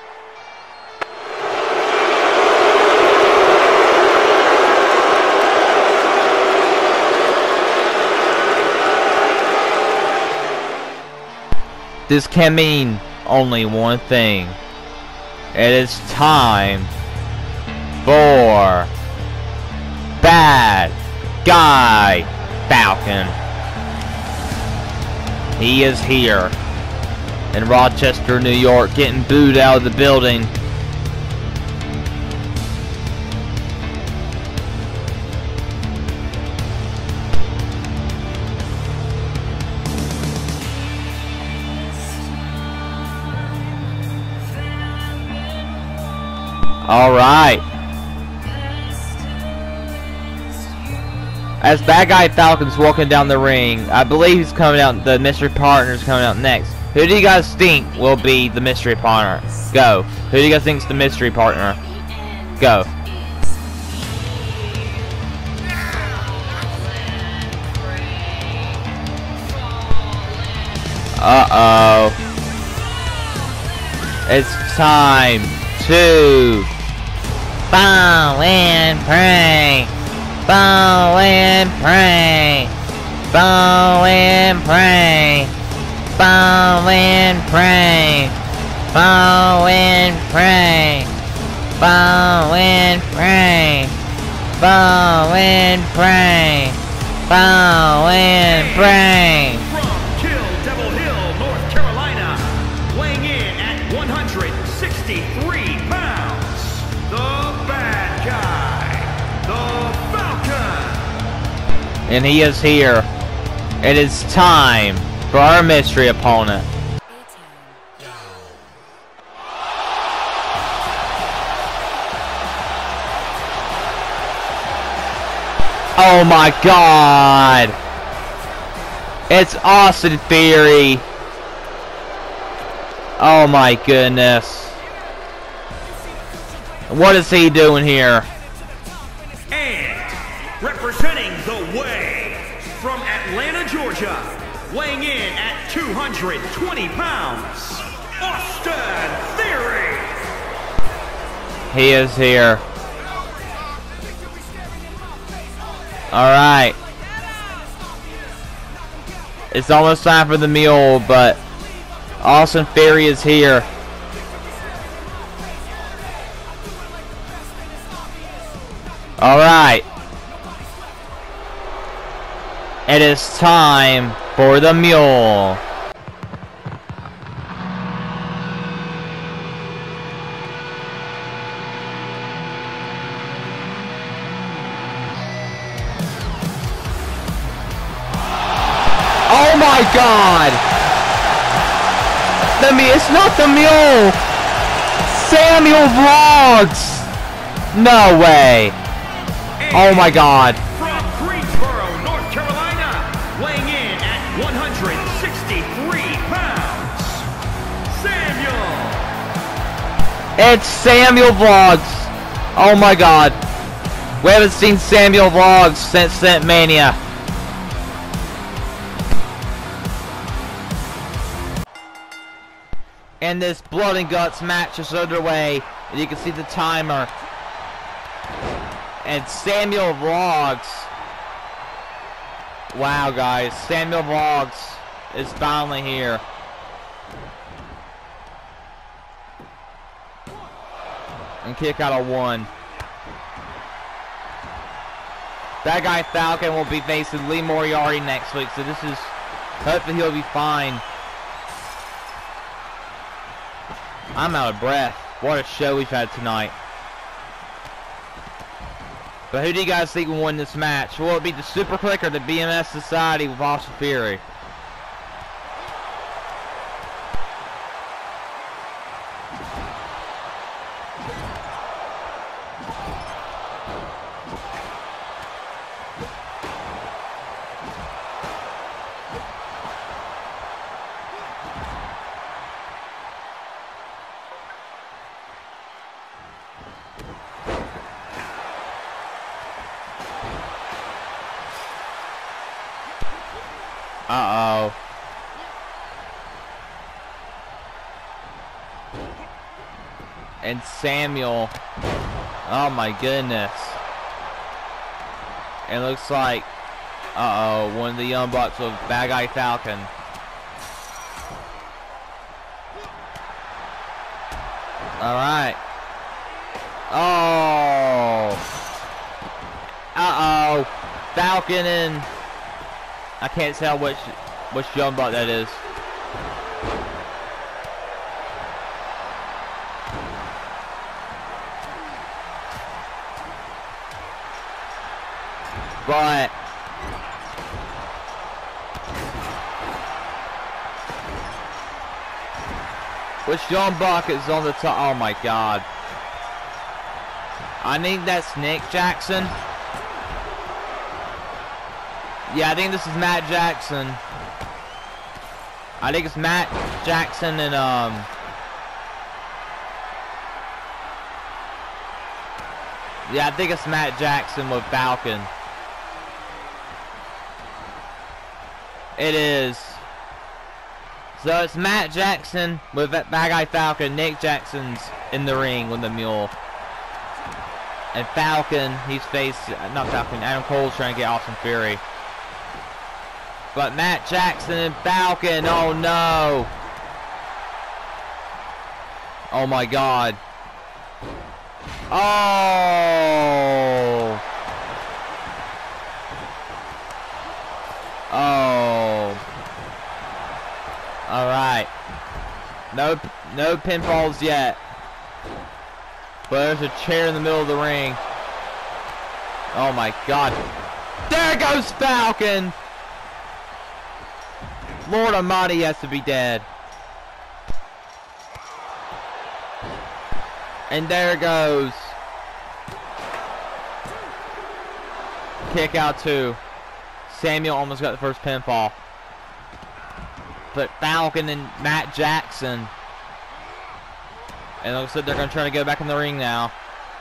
This can mean only one thing. It is time for Bad Guy Falcon. He is here in Rochester, New York, getting booed out of the building. All right. As Bad Guy Falcon's walking down the ring, I believe he's coming out. The mystery partner's coming out next. Who do you guys think will be the mystery partner? Go. Who do you guys think is the mystery partner? Go. Uh-oh. It's time to bow and pray. Bow and pray. Bow and pray. Bow and pray. Bow and pray. Bow and pray. Bow and pray. Bow and pray. From Kill Devil Hill, North Carolina, weighing in at one hundred sixty-three pounds, the Bad Guy, the Falcon. And he is here. It is time for our mystery opponent. Oh my God! It's Austin Theory. Oh my goodness. What is he doing here? And representing the way from Atlanta, Georgia, weighing in at two hundred twenty pounds, Austin Theory. He is here. Alright. It's almost time for the mule, but Austin Theory is here. Alright. It is time for the mule. Oh my God! The me, it's not the mule. Samuel Vlogs. No way. Oh my God. From Greensboro, North Carolina, weighing in at one hundred sixty-three pounds, Samuel. It's Samuel Vlogs. Oh my God. We haven't seen Samuel Vlogs since Cent Mania. And this Blood and Guts match is underway. And you can see the timer. And Samuel Vlogs. Wow, guys. Samuel Vlogs is finally here. And kick out of one. That guy Falcon will be facing Lee Moriarty next week. So this is, hopefully he'll be fine. I'm out of breath. What a show we've had tonight. But who do you guys think will win this match? Will it be the Super Click or the B M S Society with Austin Theory? Uh-oh. And Samuel. Oh my goodness. It looks like, uh-oh, one of the Young Bucks with Bad Guy Falcon. Alright. Oh. Uh-oh. Falcon and... I can't tell which, which Young Buck that is. But which Young Buck is on the top? Oh my God! I think that's Nick Jackson. Yeah, I think this is Matt Jackson. I think it's Matt Jackson and um. Yeah, I think it's Matt Jackson with Falcon. It is. So it's Matt Jackson with that Bad Guy Falcon. Nick Jackson's in the ring with the mule. And Falcon, he's faced, not Falcon, Adam Cole's trying to get Austin Theory. But Matt Jackson and Falcon, oh no. Oh my God. Oh. Oh. All right. No, no pinfalls yet. But there's a chair in the middle of the ring. Oh my God. There goes Falcon. Lord Almighty has to be dead. And there goes. Kick out two. Samuel almost got the first pinfall. But Falcon and Matt Jackson. And it looks like they're going to try to go back in the ring now.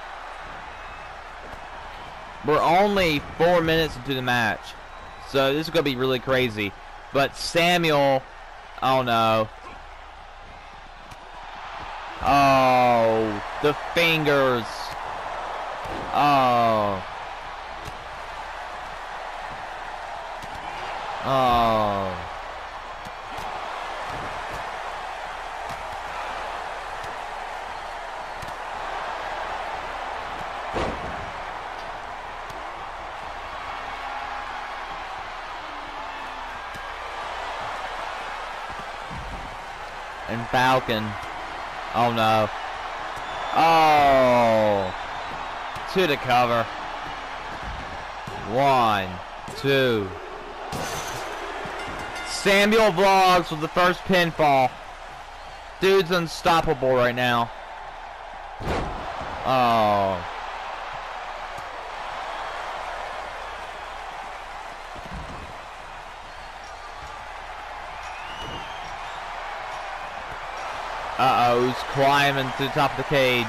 We're only four minutes into the match. So this is going to be really crazy. But Samuel, oh no. Oh, the fingers. Oh. Oh. And Falcon. Oh no. Oh. To the cover. One, two. Samuel Vlogs with the first pinfall. Dude's unstoppable right now. Oh. Uh-oh, he's climbing to the top of the cage.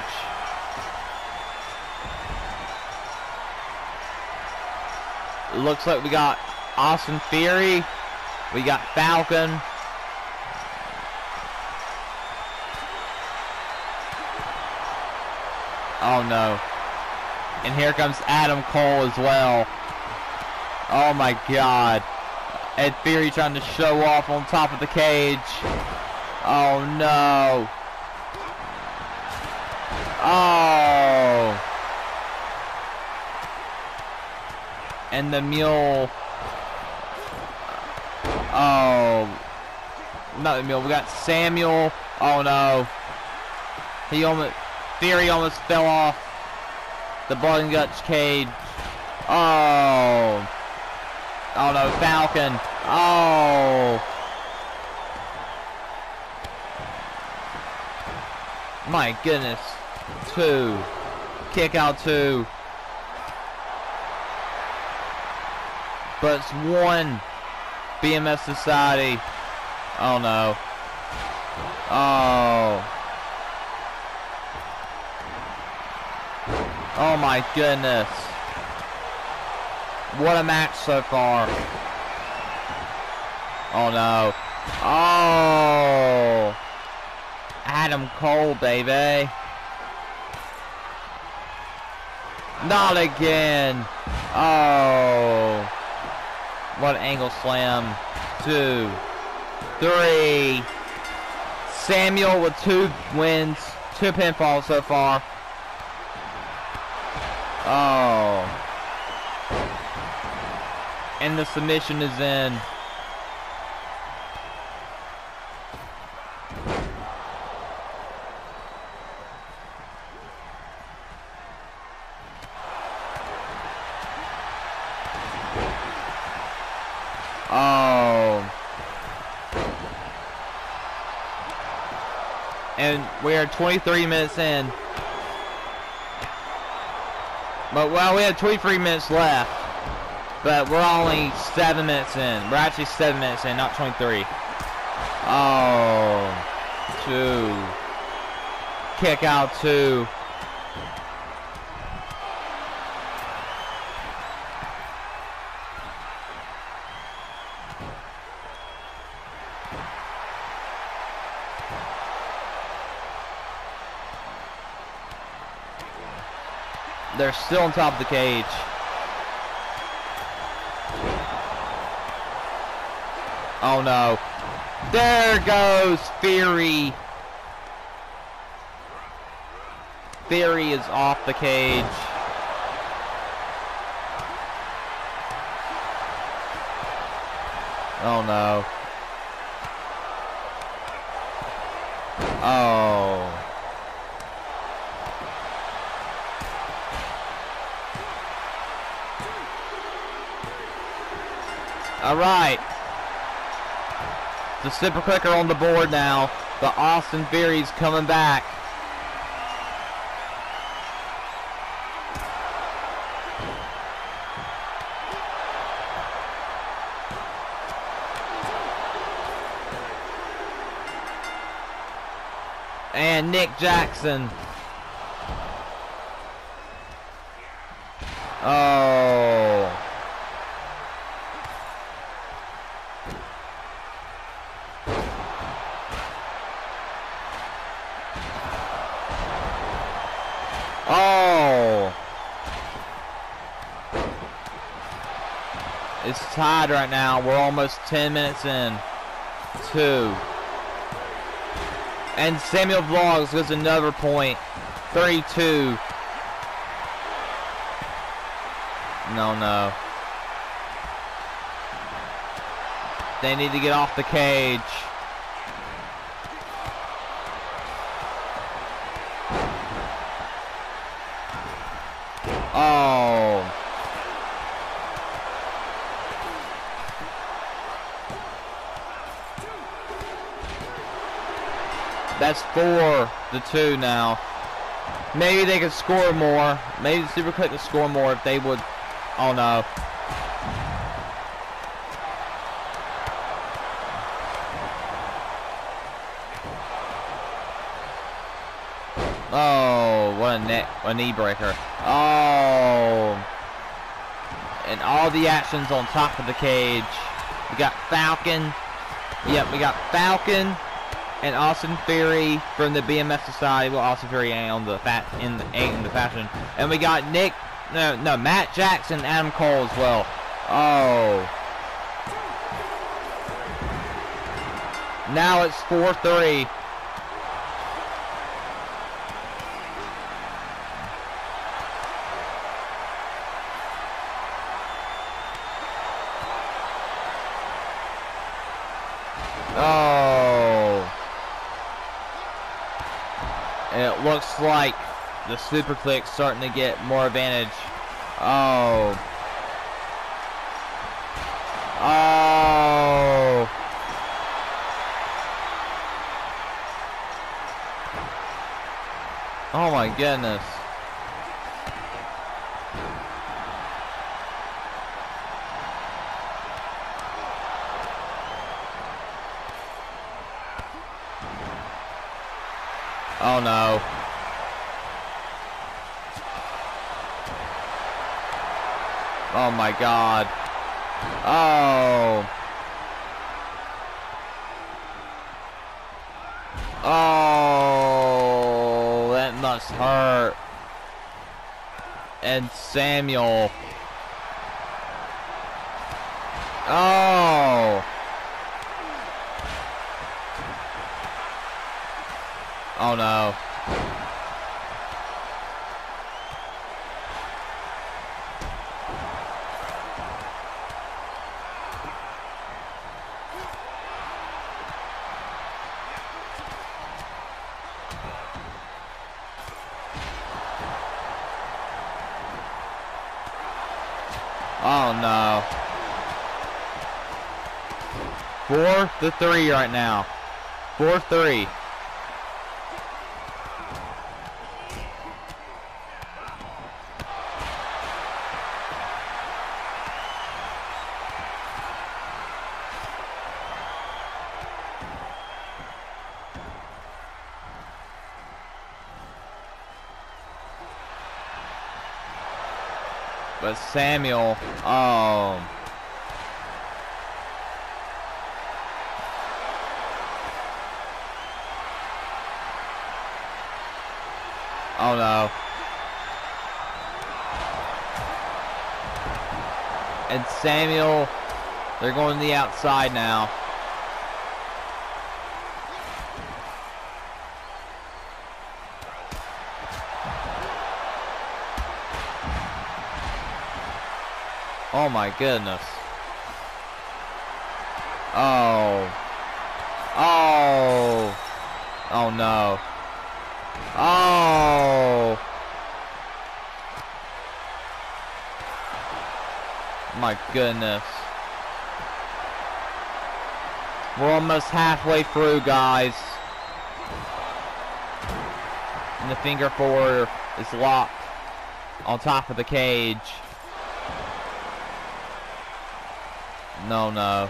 Looks like we got Austin Theory. We got Falcon. Oh no. And here comes Adam Cole as well. Oh my God. Ed Theory trying to show off on top of the cage. Oh no. Oh. And the mule. Oh. Not the mule. We got Samuel. Oh no. He almost. Theory almost fell off the blood and guts cage. Oh. Oh no. Falcon. Oh. My goodness. Two. Kick out two. But it's one. B M S Society. Oh no. Oh. Oh my goodness. What a match so far. Oh no. Oh. Adam Cole, baby. Not again. Oh. What angle slam. Two. Three. Samuel with two wins. Two pinfalls so far. Oh. And the submission is in. Oh. And we are twenty-three minutes in. But, well, we have twenty-three minutes left. But we're only seven minutes in. We're actually seven minutes in, not twenty-three. Oh. Two. Kick out two. They're still on top of the cage. Oh no. There goes Theory. Theory is off the cage. Oh no. Oh. All right. The super clicker on the board now. The Austin Theory's coming back. And Nick Jackson. Oh. Oh. It's tied right now. We're almost ten minutes in. Two. And Samuel Vlogs gets another point. thirty-two. No, no. They need to get off the cage. Oh. That's four to two now. Maybe they could score more. Maybe Super Click could score more if they would. Oh no. Oh, what a neck, a knee breaker. Oh. And all the actions on top of the cage. We got Falcon. Yep, we got Falcon and Austin Theory from the B M F Society. Well, Austin Theory ain't on the fat in the ain't in the fashion. And we got Nick, no, no, Matt Jackson, Adam Cole as well. Oh. Now it's four three. Oh. And it looks like the Super Click's starting to get more advantage. Oh. Oh. Oh my goodness. Oh no. Oh my God. Oh. Oh, that must hurt. And Samuel. Oh. Oh no. Oh no. Four to three right now. Four three. But Samuel, oh. Oh no. And Samuel, they're going to the outside now. Oh my goodness. Oh. Oh. Oh no. Oh. My goodness. We're almost halfway through, guys. And the finger four is locked on top of the cage. No, no.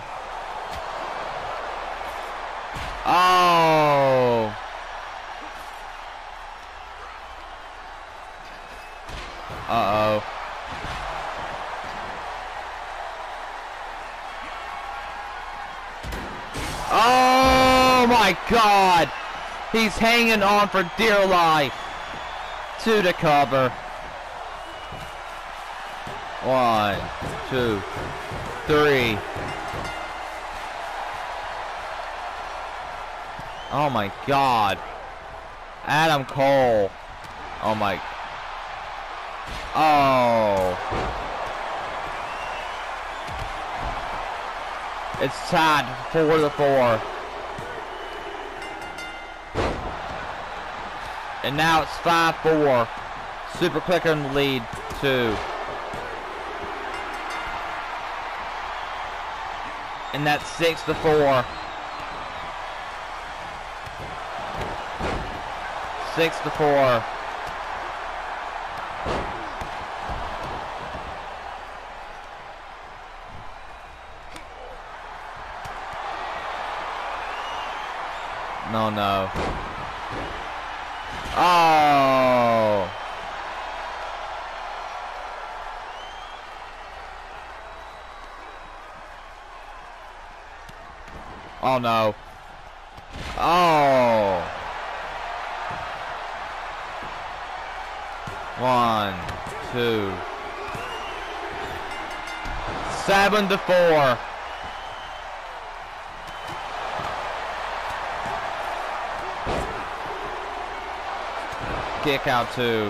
Oh. Uh-oh. Oh my God. He's hanging on for dear life to the cover. One, two, three. Oh my God. Adam Cole. Oh my. Oh. It's tied four to four. And now it's five four. Super Clicker in the lead, two. And that's six to four. Six to four. No, no. Oh. Oh no. Oh. One, two. Seven to four. Kick out two.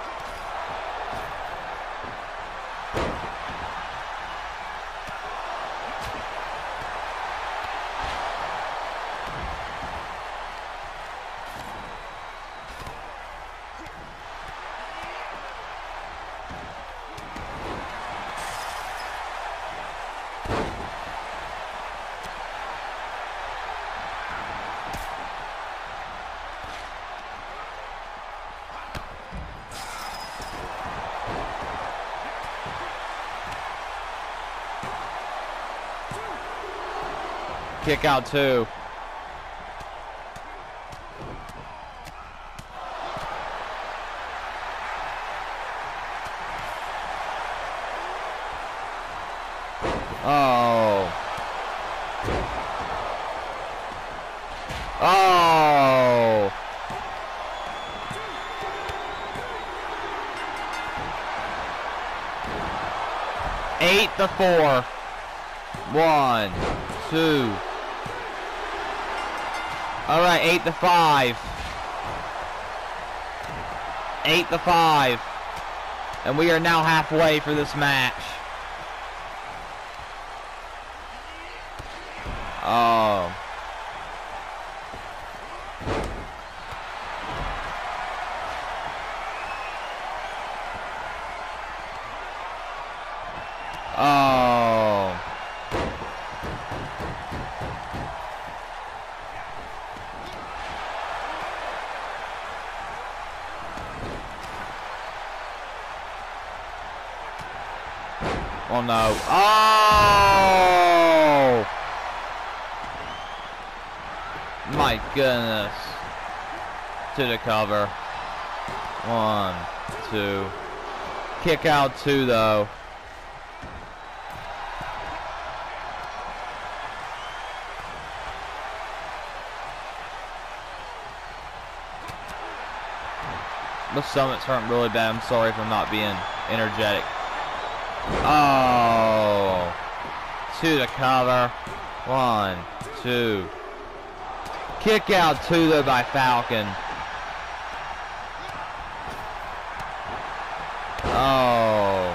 Kick out two. Oh. Oh. Eight to four. One, two. All right, eight to five. Eight to five. And we are now halfway for this match. Oh. Oh. Oh no. Oh! My goodness. To the cover. One, two. Kick out two though. My stomach's hurting really bad. I'm sorry if I'm not being energetic. Oh, to the cover. One, two. Kick out two though by Falcon. Oh.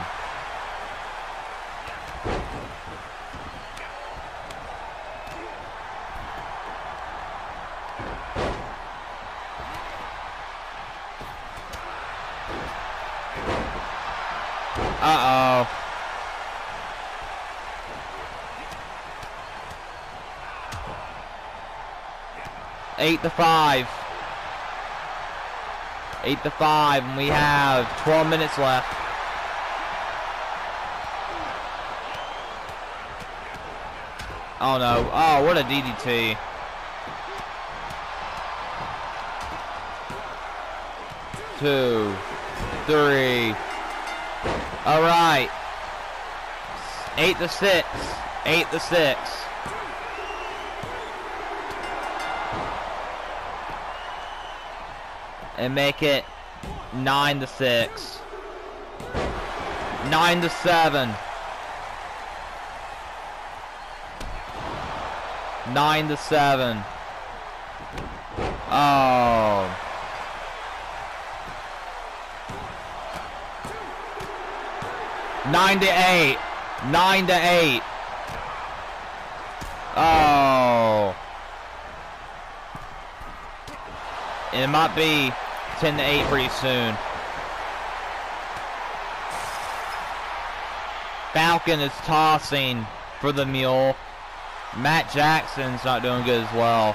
Uh-oh. Eight to five. Eight to five, and we have twelve minutes left. Oh no. Oh, what a D D T. Two. Three. All right. Eight to six. Eight to six. And make it nine to six. Nine to seven. Nine to seven. Oh. Nine to eight. Nine to eight. Oh. And it might be ten to eight pretty soon. Falcon is tossing for the mule. Matt Jackson's not doing good as well.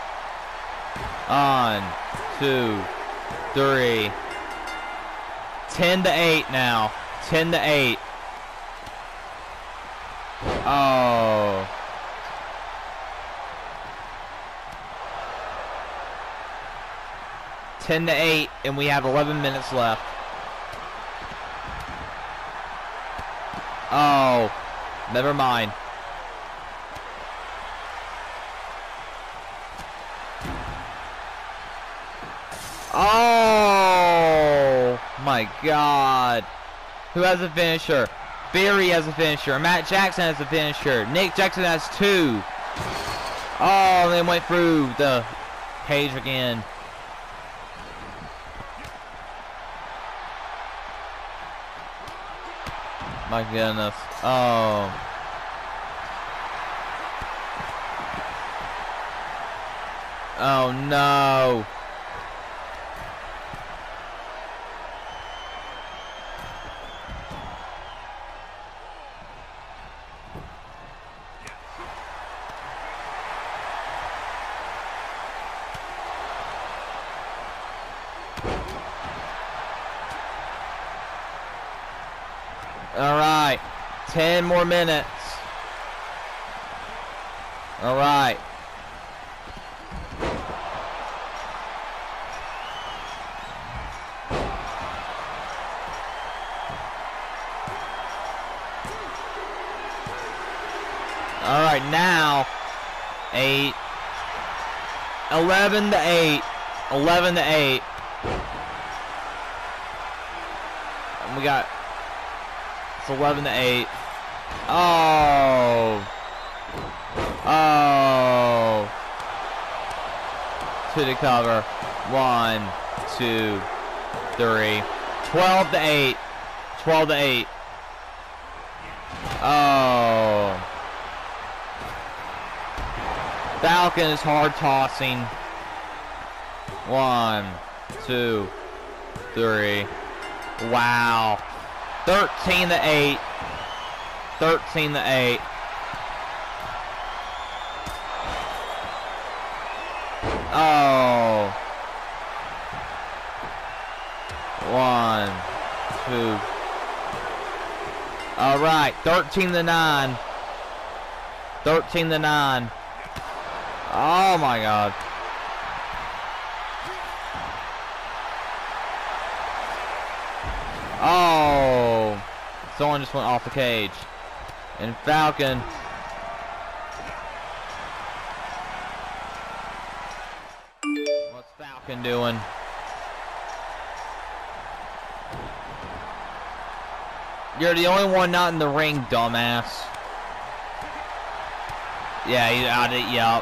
On, two, three. ten to eight now. ten to eight. Oh. ten to eight, and we have eleven minutes left. Oh, never mind. Oh, my God. Who has a finisher? Barry has a finisher. Matt Jackson has a finisher. Nick Jackson has two. Oh, they went through the cage again. My goodness. Oh. Oh no. All right, ten more minutes. All right. All right, now, eight, eleven to eight, eleven to eight. And we got, it's eleven to eight. Oh. Oh. To the cover. One, two, three. twelve to eight. twelve to eight. Oh. Falcon is hard tossing. One, two, three. Wow. thirteen to eight. thirteen to eight. Oh. One, two. All right, thirteen to nine. thirteen to nine. Oh my God. Oh. Someone just went off the cage. And Falcon. What's Falcon doing? You're the only one not in the ring, dumbass. Yeah, he's out it, yup.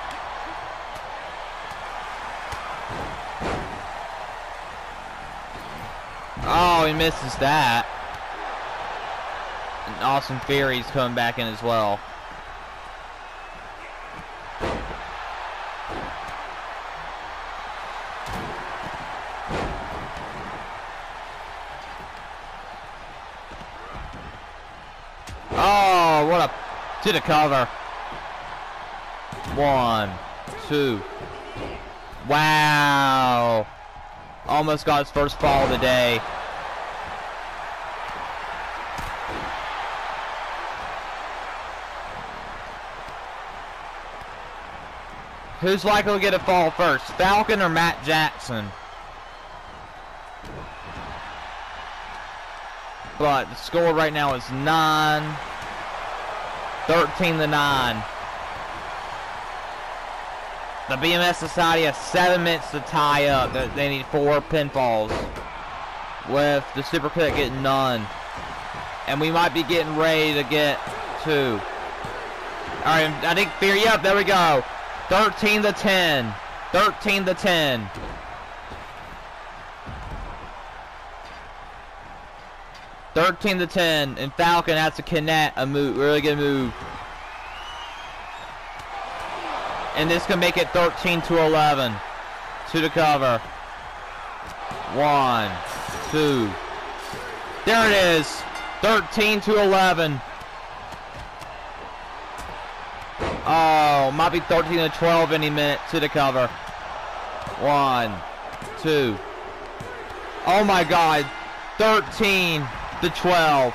Oh, he misses that. And Austin Theory's coming back in as well. Oh, what a to the cover. One, two. Wow. Almost got his first fall of the day. Who's likely to get a fall first, Falcon or Matt Jackson? But the score right now is nine, thirteen to nine. The B M S Society has seven minutes to tie up. They need four pinfalls, with the Super Cut getting none. And we might be getting ready to get two. All right, I think Theory. Yep, there we go. thirteen to ten. thirteen to ten. thirteen to ten, and Falcon has to connect a move, really good move. And this can make it thirteen to eleven. To the cover. One, two. There it is. thirteen to eleven. Oh, might be thirteen to twelve any minute. To the cover. One, two. Oh my God. thirteen to twelve.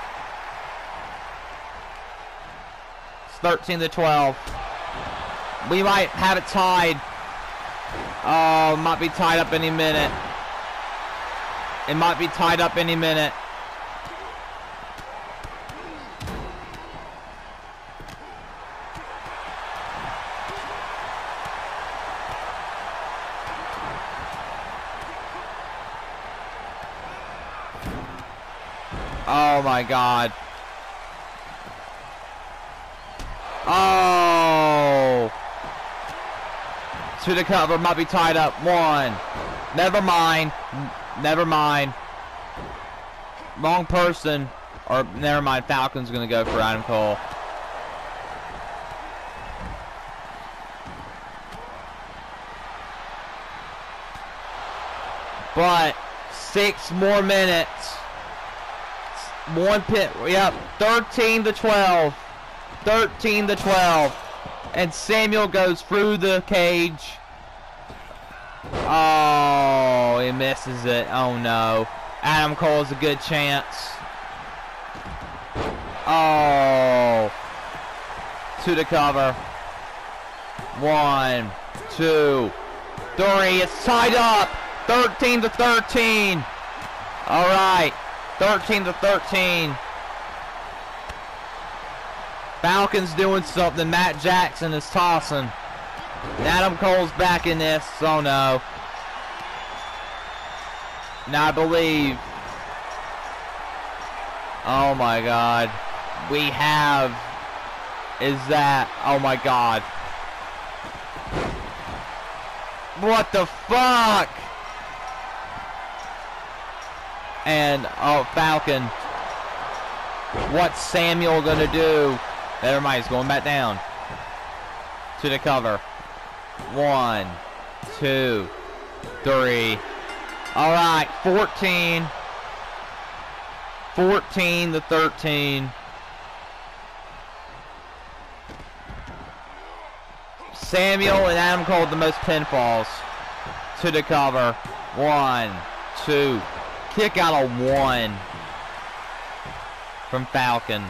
It's thirteen to twelve. We might have it tied. Oh, might be tied up any minute. It might be tied up any minute. Oh my God. Oh. To the cover, might be tied up. One. Never mind. Never mind. Wrong person. Or never mind. Falcon's gonna go for Adam Cole. But six more minutes. One pit, yep, thirteen to twelve. thirteen to twelve. And Samuel goes through the cage. Oh, he misses it. Oh no. Adam Cole has a good chance. Oh. To the cover. One, two, three. It's tied up. thirteen to thirteen. All right. thirteen to thirteen. Falcon's doing something. Matt Jackson is tossing. Adam Cole's back in this. Oh no. Now I believe. Oh my God. we have is that, oh my god. What the fuck? And, oh, Falcon. What's Samuel gonna do? Never mind, he's going back down. To the cover. One, two, three. Alright, fourteen. fourteen to thirteen. Samuel and Adam Cole the most pinfalls. To the cover. One, two. Kick out of one. From Falcon.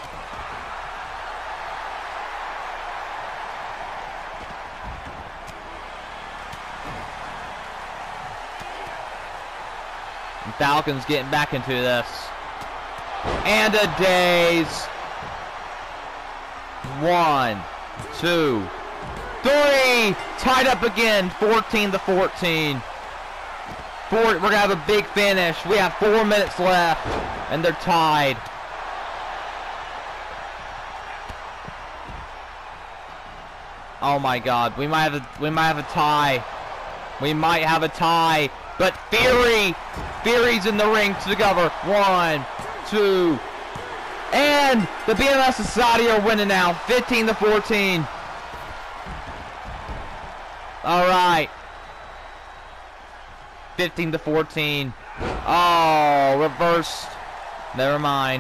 And Falcon's getting back into this. And a daze. One, two, three. Tied up again. fourteen to fourteen. Four, we're going to have a big finish. We have four minutes left. And they're tied. Oh my god. We might have a, we might have a tie. We might have a tie. But Fury. Fury's in the ring to the cover. One, two. And the B M S Society are winning now. fifteen to fourteen. Alright. fifteen to fourteen. Oh, reversed. Never mind.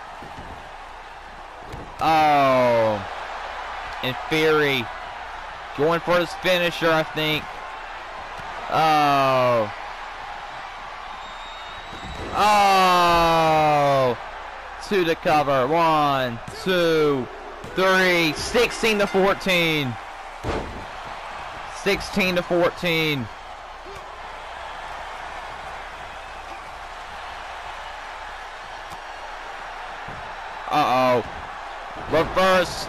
Oh. And Fury going for his finisher, I think. Oh. Oh. To the cover. One, two, three. sixteen to fourteen. sixteen to fourteen. Uh-oh. Reversed.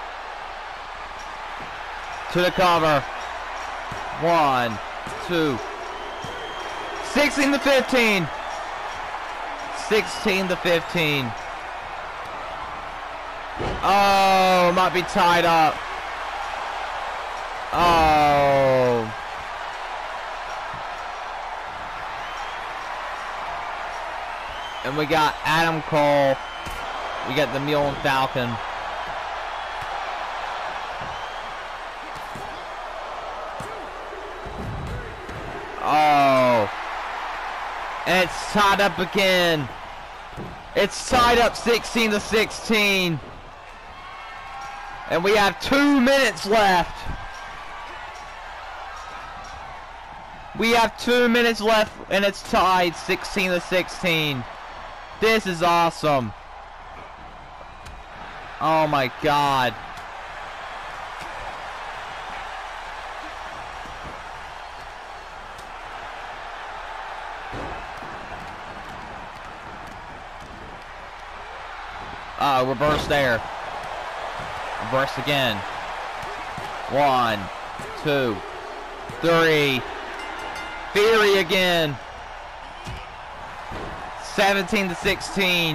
To the cover. One, two. sixteen to fifteen. sixteen to fifteen. Oh, might be tied up. Oh. And we got Adam Cole. We got the Mule and Falcon. Oh. And it's tied up again. It's tied up sixteen to sixteen. And we have two minutes left. We have two minutes left and it's tied sixteen to sixteen. This is awesome. Oh my god. Uh, reverse there. Reverse again. One, two, three. Fury again. seventeen to sixteen.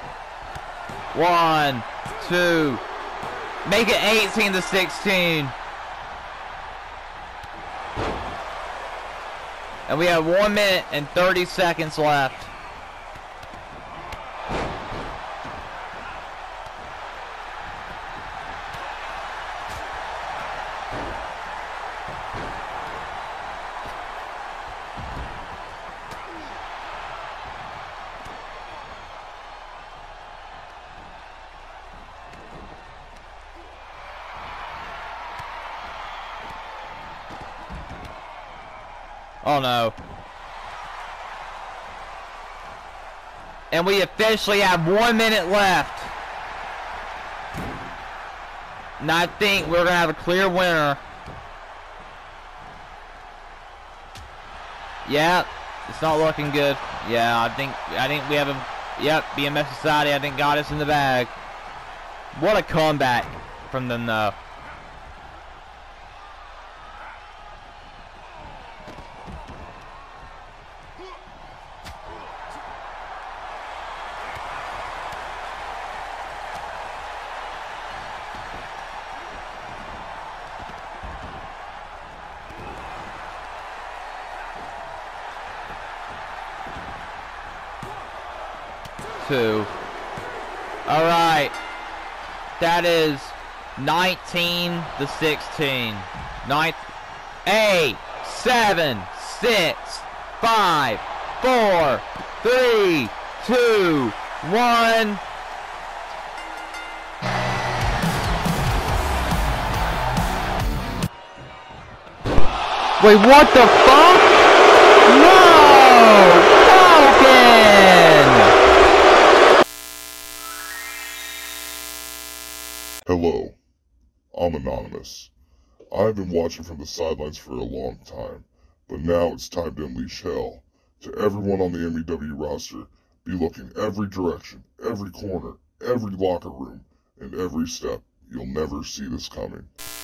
One, two. Make it eighteen to sixteen. And we have one minute and thirty seconds left. Oh no. And we officially have one minute left. And I think we're gonna have a clear winner. Yeah, it's not looking good. Yeah, I think I think we have a yep, B M S Society I think got us in the bag. What a comeback from them though. two. All right. That is nineteen to sixteen. Ninth, eight, seven, six, five, four, three, two, one. Wait, what the fuck? No! Falcon! Hello, I'm Anonymous. I've been watching from the sidelines for a long time, but now it's time to unleash hell. To everyone on the M E W roster, be looking every direction, every corner, every locker room, and every step. You'll never see this coming.